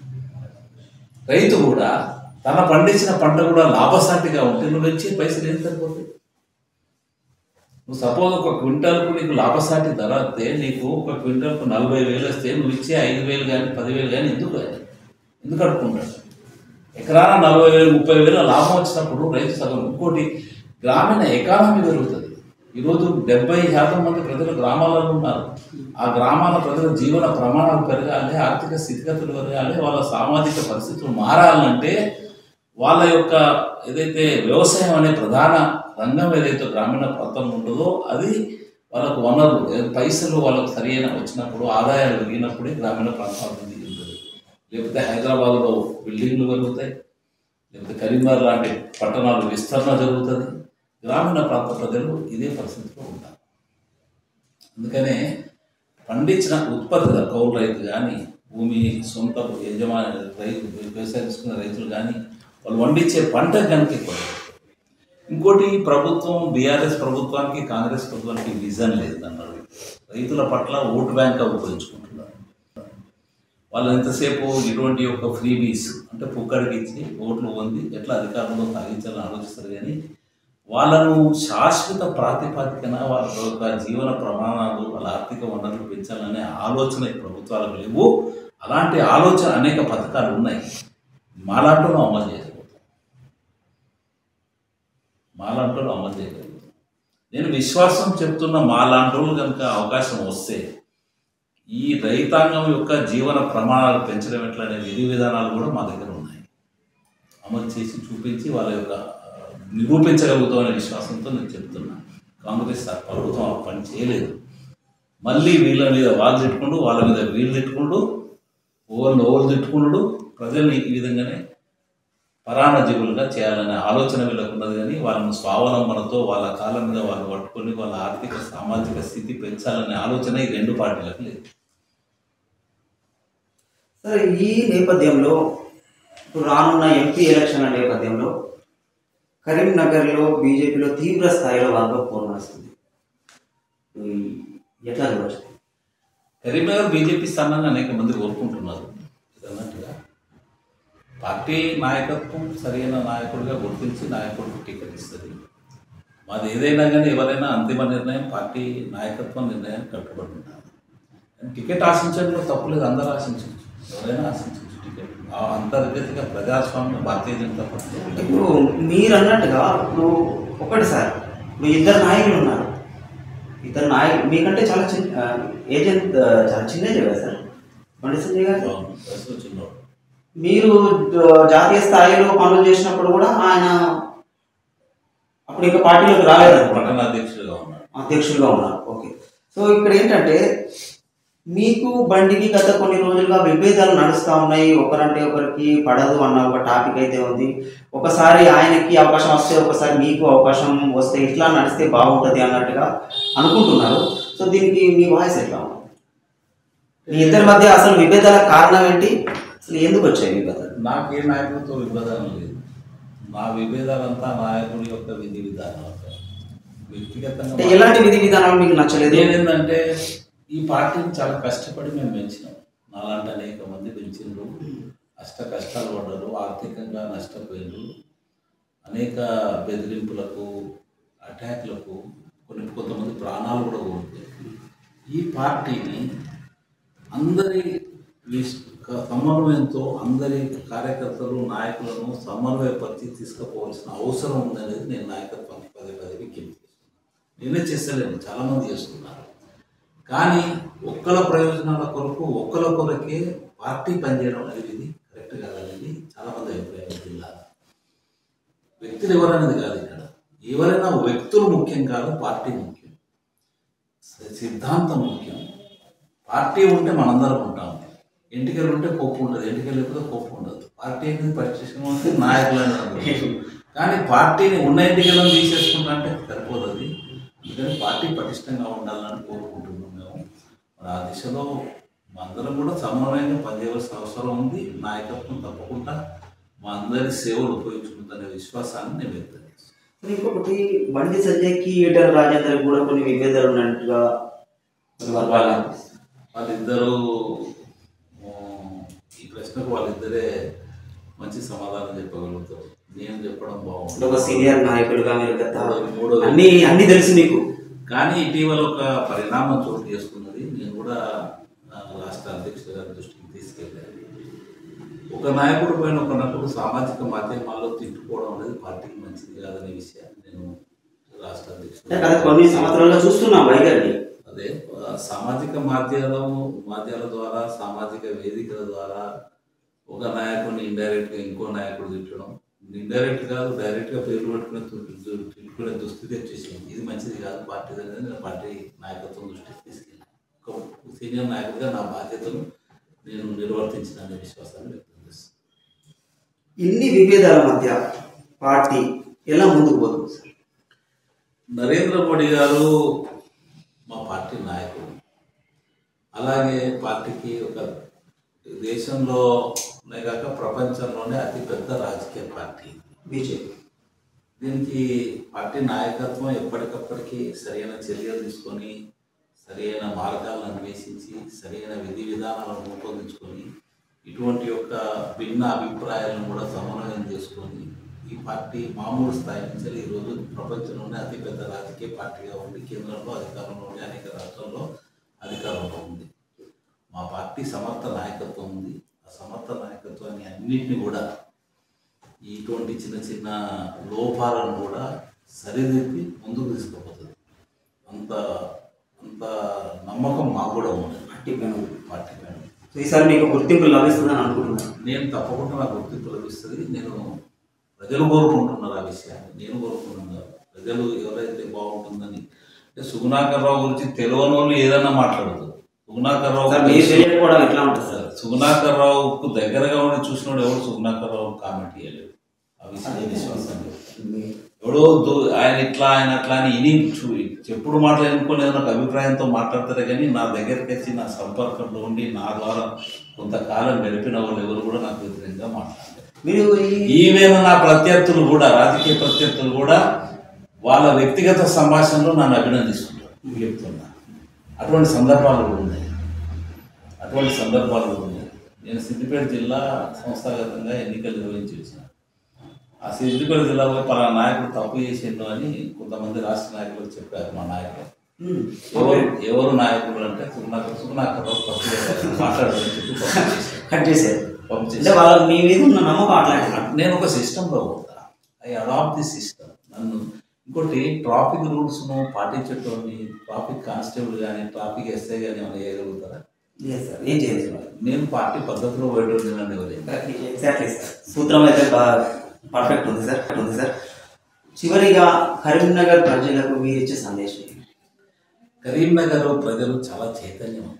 రైతు కూడా తన పండించిన పంట కూడా లాభసాటిగా ఉంటే నువ్వు వచ్చి పైసలు ఏం సరిపోతాయి? నువ్వు సపోజ్ ఒక క్వింటాల్కు నీకు లాభసాటి ధర వస్తే నీకు ఒక క్వింటాల్కు నలభై వేలు వస్తే నువ్వు ఇచ్చే ఐదు వేలు కానీ పదివేలు కానీ ఎందుకు ఎందుకు అడుక్కుంటాడు? ఎకరాన నలభై వేలు ముప్పై వేల లాభం వచ్చినప్పుడు రైతు సగం. ఇంకోటి, గ్రామీణ ఎకానమీ పెరుగుతుంది. ఈరోజు డెబ్బై శాతం మంది ప్రజలు గ్రామాలలో ఉన్నారు. ఆ గ్రామాల ప్రజల జీవన ప్రమాణాలు పెరగాలి, ఆర్థిక స్థితిగతులు పెరగాలి, వాళ్ళ సామాజిక పరిస్థితులు మారాలంటే వాళ్ళ యొక్క ఏదైతే వ్యవసాయం అనే ప్రధాన రంగం ఏదైతే గ్రామీణ ప్రాంతంలో ఉంటుందో అది వాళ్ళకు వనరులు పైసలు వాళ్ళకు సరైన వచ్చినప్పుడు ఆదాయాలు పెరిగినప్పుడే గ్రామీణ ప్రాంతం అభివృద్ధి చెందుతుంది. లేకపోతే హైదరాబాద్లో బిల్డింగ్లు పెరుగుతాయి, లేకపోతే కరీంనగర్ లాంటి పట్టణాలు విస్తరణ జరుగుతుంది. గ్రామీణ ప్రాంత ప్రజలు ఇదే పరిస్థితిలో ఉంటారు. అందుకనే పండించిన ఉత్పత్తి కౌలు రైతు కానీ, భూమి సొంత యజమాని రైతు వ్యవసాయం చేసుకున్న రైతులు కానీ వాళ్ళు పండించే పంట కనుక ఎక్కువ. ఇంకోటి ప్రభుత్వం బీఆర్ఎస్ ప్రభుత్వానికి కాంగ్రెస్ ప్రభుత్వానికి విజన్ లేదు అన్నారు. రైతుల పట్ల ఓటు బ్యాంక్ ఉపయోగించుకుంటున్నారు. వాళ్ళు ఎంతసేపు ఇటువంటి ఒక ఫ్రీబీస్ అంటే పుక్కడికి ఇచ్చి ఓట్లు పొంది ఎట్లా అధికారంలో సాగించాలని ఆలోచిస్తారు. కానీ వాళ్ళను శాశ్వత ప్రాతిపదికన వాళ్ళ యొక్క జీవన ప్రమాణాలు వాళ్ళ ఆర్థిక వనరులు పెంచాలనే ఆలోచన ఈ ప్రభుత్వాలకు లేవు. అలాంటి ఆలోచన అనేక పథకాలు ఉన్నాయి, మాలాంటూ అమలు చేయగలుగుతాం మాలాంటూ అమలు చేయగలుగుతాం నేను విశ్వాసం చెప్తున్న మాలాంటి కనుక అవకాశం వస్తే ఈ రైతాంగం యొక్క జీవన ప్రమాణాలు పెంచడం ఎట్లా అనే విధి విధానాలు కూడా మా దగ్గర ఉన్నాయి. అమలు చేసి చూపించి వాళ్ళ యొక్క నిరూపించగలుగుతామనే విశ్వాసంతో నేను చెప్తున్నా. కాంగ్రెస్ ప్రభుత్వం ఆ పని చేయలేదు. మళ్ళీ వీళ్ళ మీద వాళ్ళు తిట్టుకుంటూ వాళ్ళ మీద వీళ్ళు తిట్టుకుంటూ ఓవర్లు ఓవర్లు తిట్టుకుంటూ ప్రజల్ని ఈ విధంగానే పరాణజీవులుగా చేయాలనే ఆలోచన వీళ్ళకున్నది. కానీ వాళ్ళని స్వావలంబనతో వాళ్ళ కాళ్ళ మీద వాళ్ళు పట్టుకొని వాళ్ళ ఆర్థిక సామాజిక స్థితి పెంచాలనే ఆలోచన ఈ రెండు పార్టీలకు లేదు. సరే, ఈ నేపథ్యంలో ఇప్పుడు రానున్న ఎంపీ ఎలక్షన్ల నేపథ్యంలో కరీంనగర్లో బీజేపీలో తీవ్ర స్థాయిలో వర్గపోరు నడుస్తుంది. ఎట్లా చూడవచ్చు? కరీంనగర్ బీజేపీ స్థానాన్ని అనేక మంది కోరుకుంటున్నారు. అన్నట్టుగా పార్టీ నాయకత్వం సరైన నాయకుడిగా గుర్తించి నాయకుడికి టికెట్ ఇస్తుంది. మాది ఏదైనా కానీ ఎవరైనా అంతిమ నిర్ణయం పార్టీ నాయకత్వం నిర్ణయాన్ని కట్టుబడి ఉంటారు. టికెట్ ఆశించడంలో తప్పులేదు, అందరూ ఆశించవచ్చు, ఎవరైనా ఆశించవచ్చు టికెట్. అంతర్గతిగా ప్రజాస్వామ్యం భారతీయ జనతా పార్టీ. ఇప్పుడు మీరు అన్నట్టుగా ఇప్పుడు ఒకటి సార్, ఇప్పుడు ఇద్దరు నాయకులు ఉన్నారు. ఇద్దరు నాయకులు మీకంటే చాలా చిన్న ఏజెంట్, చాలా చిన్న ఏజ్ కదా సార్ బండి సంజయ్ గారు. చిన్నవాడు. మీరు జాతీయ స్థాయిలో పనులు చేసినప్పుడు కూడా ఆయన అప్పుడు ఇంకా పార్టీలోకి రాలేదు, పట్టణ అధ్యక్షులుగా ఉన్నారు అధ్యక్షులుగా ఉన్నారు ఓకే. సో ఇక్కడ ఏంటంటే మీకు బండికి గత కొన్ని రోజులుగా విభేదాలు నడుస్తూ ఉన్నాయి. ఒకరంటే ఒకరికి పడదు అన్న ఒక టాపిక్ అయితే ఉంది. ఒకసారి ఆయనకి అవకాశం వస్తే ఒకసారి మీకు అవకాశం వస్తే ఇట్లా నడిస్తే బాగుంటుంది అన్నట్టుగా అనుకుంటున్నారు. సో దీనికి మీ వాయిస్ ఎట్లా ఉంది? మీ ఇద్దరి మధ్య అసలు విభేదాల కారణం ఏంటి? అసలు ఎందుకు వచ్చాయి విభేదాలు? నాకు ఏ నాయకుడితో విభేదాలు లేదు. మా విభేదాలంతా నాయకుడి యొక్క విధి విధానాలు. వ్యక్తిగతంగా ఎలాంటి విధి విధానాలు మీకు నచ్చలేదు? ఏంటంటే ఈ పార్టీని చాలా కష్టపడి మేము పెంచినాం. నాలాంటి అనేక మంది పెంచిండ్రు, అష్ట కష్టాలు పడ్డారు, ఆర్థికంగా నష్టపోయినారు, అనేక బెదిరింపులకు అటాక్లకు కొన్ని కొంతమంది ప్రాణాలు కూడా కోల్పోయారు. ఈ పార్టీని అందరి సమన్వయంతో అందరి కార్యకర్తలు నాయకులను సమన్వయపరిచి తీసుకుపోవాల్సిన అవసరం ఉందనేది నేను నాయకత్వానికి పదే పదే విజ్ఞప్తి చేస్తున్నాను. నేనే చేస్తలేను, చాలామంది చేస్తున్నారు. కానీ ఒక్కల ప్రయోజనాల కొరకు ఒక్కల కొరకే పార్టీ పనిచేయడం అనేది ఇది కరెక్ట్ కాదనేది చాలామంది అభిప్రాయం. జిల్లా వ్యక్తులు ఎవరనేది కాదు, ఇక్కడ ఎవరైనా వ్యక్తులు ముఖ్యం కాదు, పార్టీ ముఖ్యం, సిద్ధాంతం ముఖ్యం. పార్టీ ఉంటే మనందరం ఉంటాం. ఎన్నికలు ఉంటే కోపం ఉండదు, ఎన్నికలు లేకపోతే కోపం ఉండదు. పార్టీ అనేది పరిచయం అంటే నాయకులు. కానీ పార్టీని ఉన్న ఎన్నికలను తీసేసుకుంటా అంటే సరిపోదు. అది అందుకని పార్టీ పటిష్టంగా ఉండాలని కోరుకుంటున్నాం మేము. మరి ఆ దిశలో మా అందరం కూడా సమన్వయంగా పనిచేయవలసిన అవసరం ఉంది. నాయకత్వం తప్పకుండా మా అందరి సేవలు ఉపయోగించుకుందనే విశ్వాసాన్ని నేను వ్యక్తం చేస్తాను. ఇంకొకటి బండి సంజయ్కి ఈటల రాజేందర్ కూడా కొన్ని విభేదాలు ఉన్నట్టుగా వాళ్ళిద్దరూ ఈ ప్రశ్నకు వాళ్ళిద్దరే మంచి సమాధానం చెప్పగలుగుతారు. నేను చెప్పడం బాగుంటుంది. ఒక సీనియర్ నాయకులుగా మీరు అన్ని అన్ని తెలుసు మీకు. కానీ ఇటీవల ఒక పరిణామం చోటు చేసుకున్నది. నేను కూడా రాష్ట్ర అధ్యక్షుల గారి దృష్టికి తీసుకెళ్ళాను. ఒక నాయకుడు పైన ఒక నాయకుడు సామాజిక మాధ్యమాల్లో తిట్టుకోవడం అనేది పార్టీకి మంచిది కాదనే విషయాన్ని నేను రాష్ట్ర అధ్యక్షుడు కొన్ని సంవత్సరాలుగా చూస్తున్నాం వైఖరిని. అదే సామాజిక మాధ్యమం మాధ్యమాల ద్వారా సామాజిక వేదికల ద్వారా ఒక నాయకుడిని ఇండైరెక్ట్గా ఇంకో నాయకుడు తిట్టడం, ఇండైరెక్ట్ కాదు డైరెక్ట్గా పేర్లు పెట్టుకుని ఇప్పుడు దుస్థితి వచ్చేసింది. ఇది మంచిది కాదు పార్టీ అనేది నేను పార్టీ నాయకత్వం దృష్టికి తీసుకెళ్ళాను. ఒక సీనియర్ నాయకుడిగా నా బాధ్యతను నేను నిర్వర్తించిన అనే విశ్వాసాన్ని వ్యక్తం చేస్తాను. ఇన్ని విభేదాల మధ్య పార్టీ ఎలా ముందుకు పోతుంది సార్? నరేంద్ర మోడీ గారు మా పార్టీ నాయకుడు. అలాగే పార్టీకి ఒక దేశంలోనే కాక ప్రపంచంలోనే అతిపెద్ద రాజకీయ పార్టీ బీజేపీ. దీనికి పార్టీ నాయకత్వం ఎప్పటికప్పటికీ సరైన చర్యలు తీసుకొని సరైన మార్గాలను అన్వేషించి సరైన విధి విధానాలను రూపొందించుకొని ఇటువంటి యొక్క భిన్న అభిప్రాయాలను కూడా సమన్వయం చేసుకొని ఈ పార్టీ మామూలు స్థాయి నుంచి ఈరోజు ప్రపంచంలోనే అతిపెద్ద రాజకీయ పార్టీగా ఉండి కేంద్రంలో అధికారంలో ఉండి అనేక రాష్ట్రాల్లో అధికారంలో ఉంది. మా పార్టీ సమర్థ నాయకత్వం ఉంది. ఆ సమర్థ నాయకత్వాన్ని అన్నింటినీ కూడా ఇటువంటి చిన్న చిన్న లోపాలను కూడా సరిదిద్ది ముందుకు తీసుకుపోతుంది. అంత అంత నమ్మకం మాకు కూడా ఉంది పార్టీ పైన పార్టీ పైన. సో ఈసారి మీకు గుర్తింపు లభిస్తుందని అనుకుంటున్నాను. నేను తప్పకుండా నాకు గుర్తింపు లభిస్తుంది. నేను ప్రజలు కోరుకుంటున్నారు ఆ విషయాన్ని, నేను కోరుకుంటున్నాను. ప్రజలు ఎవరైతే బాగుంటుందని అంటే సుగుణాకర్ రావు గురించి తెలియని వాళ్ళు ఏదైనా మాట్లాడదు. సుగుణాకర్ రావు తెలియకపోవడం ఎట్లా ఉంటుంది సార్? సుగుణాకర్ రావుకు దగ్గరగా ఉండి చూసినోడు ఎవరు సుగుణాకర్ రావు కామెంట్ చేయలేదు. ఆ విషయాన్ని విశ్వాసం ఎవడో ఆయన ఇట్లా ఆయన అట్లా అని ఇని చూ చెప్పుడు మాటలు ఎన్నుకొని నాకు అభిప్రాయంతో మాట్లాడతారే కానీ నా దగ్గరికి వచ్చి నా సంపర్కంలో ఉండి నా ద్వారా కొంతకాలం గడిపిన వాళ్ళు ఎవరు కూడా నాకు వ్యతిరేకంగా మాట్లాడలేదు. మీరు ఈవెన్ నా ప్రత్యర్థులు కూడా రాజకీయ ప్రత్యర్థులు కూడా వాళ్ళ వ్యక్తిగత సంభాషణలో నన్ను అభినందిస్తున్నారు చెప్తున్నా. అటువంటి సందర్భాలు కూడా ఉన్నాయి. అటువంటి సందర్భాలు కూడా ఉన్నాయి. నేను సిద్దిపేట జిల్లా సంస్థాగతంగా ఎన్నికలు నిర్వహించి వచ్చిన ఆ సిద్దిపేట జిల్లాలో పలానా నాయకుడు తప్పు చేసిండు అని కొంతమంది రాష్ట్ర నాయకులు చెప్పారు. మా నాయకులు ఎవరు ఎవరు నాయకులు అంటే సుగుణాకర్ సుగుణాకర్ తప్పు మాట్లాడాలని చెప్పి కట్ చేశారు. పంపించేసి వాళ్ళు మీ మీద ఉన్న నమ్మకం అట్లాంటి. నేను ఒక సిస్టంలో పోతా. I adopt the system. నన్ను ఇంకోటి ట్రాఫిక్ రూల్స్ను పాటించేటోని ట్రాఫిక్ కానిస్టేబుల్ కానీ ట్రాఫిక్ ఎస్ఐ కానీ ఏమైనా చేయగలుగుతారా? ఏం చేయలేదు. నేను పార్టీ పద్ధతిలో పోయేటోని నన్ను ఎవరైనా ఎగ్జాక్ట్లీ సార్. సూత్రం అయితే పర్ఫెక్ట్ ఉంది సార్ ఉంది సార్ చివరిగా కరీంనగర్ ప్రజలకు మీరు ఇచ్చే సందేశం? కరీంనగర్ ప్రజలు చాలా చైతన్యవంతులు.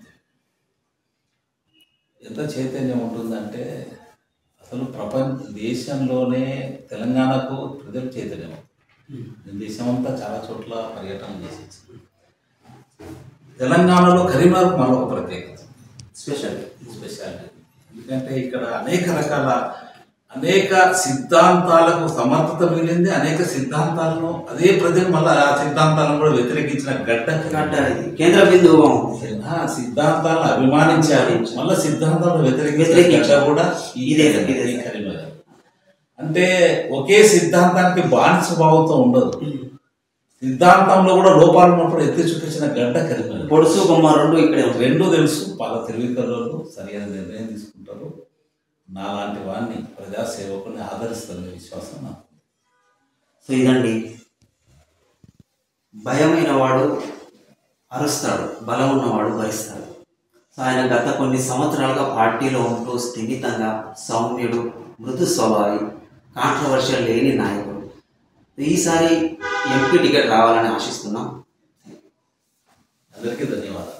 ఎంత చైతన్యం ఉంటుందంటే అసలు ప్రపంచ దేశంలోనే తెలంగాణకు ప్రజలు చైతన్యవంతులు. నేను దేశమంతా చాలా చోట్ల పర్యటన చేసేసి తెలంగాణలో కరీంనగర్ మరొక ప్రత్యేకత, స్పెషల్ స్పెషాలిటీ. ఎందుకంటే ఇక్కడ అనేక రకాల అనేక సిద్ధాంతాలకు సమర్థత మిగిలింది. అనేక సిద్ధాంతాలను అదే ప్రజలు మళ్ళీ ఆ సిద్ధాంతాలను కూడా వ్యతిరేకించిన గడ్డ గడ్డ కేంద్ర బిందువు. సిద్ధాంతాలను అభిమానించాలి, మళ్ళీ సిద్ధాంతాలను వ్యతిరేకించిన గడ్డ కూడా ఇదే కరీంనగర్. అంటే ఒకే సిద్ధాంతానికి బానిస భావంతో ఉండదు. సిద్ధాంతంలో కూడా లోపాలు ఉన్నప్పుడు ఎత్తి చూపించిన గడ్డ కరీంనగర్. పొడుసు బొమ్మ రెండు ఇక్కడ రెండూ తెలుసు. వాళ్ళ తెలివికల్లో సరైన నిర్ణయం తీసుకుంటారు. నాలాంటి వాడిని ప్రజాసేవకుని ఆదరిస్తుందనే విశ్వాసం నాకు. సో ఇదండి, భయమైన వాడు అరుస్తాడు, బలం ఉన్నవాడు భరిస్తాడు. సో ఆయన గత కొన్ని సంవత్సరాలుగా పార్టీలో ఉంటూ స్థిమితంగా సౌమ్యుడు, మృదు స్వభావి, కాంట్రవర్షియల్ లేని నాయకుడు. ఈసారి ఎంపీ టికెట్ రావాలని ఆశిస్తున్నాం. అందరికీ ధన్యవాదాలు.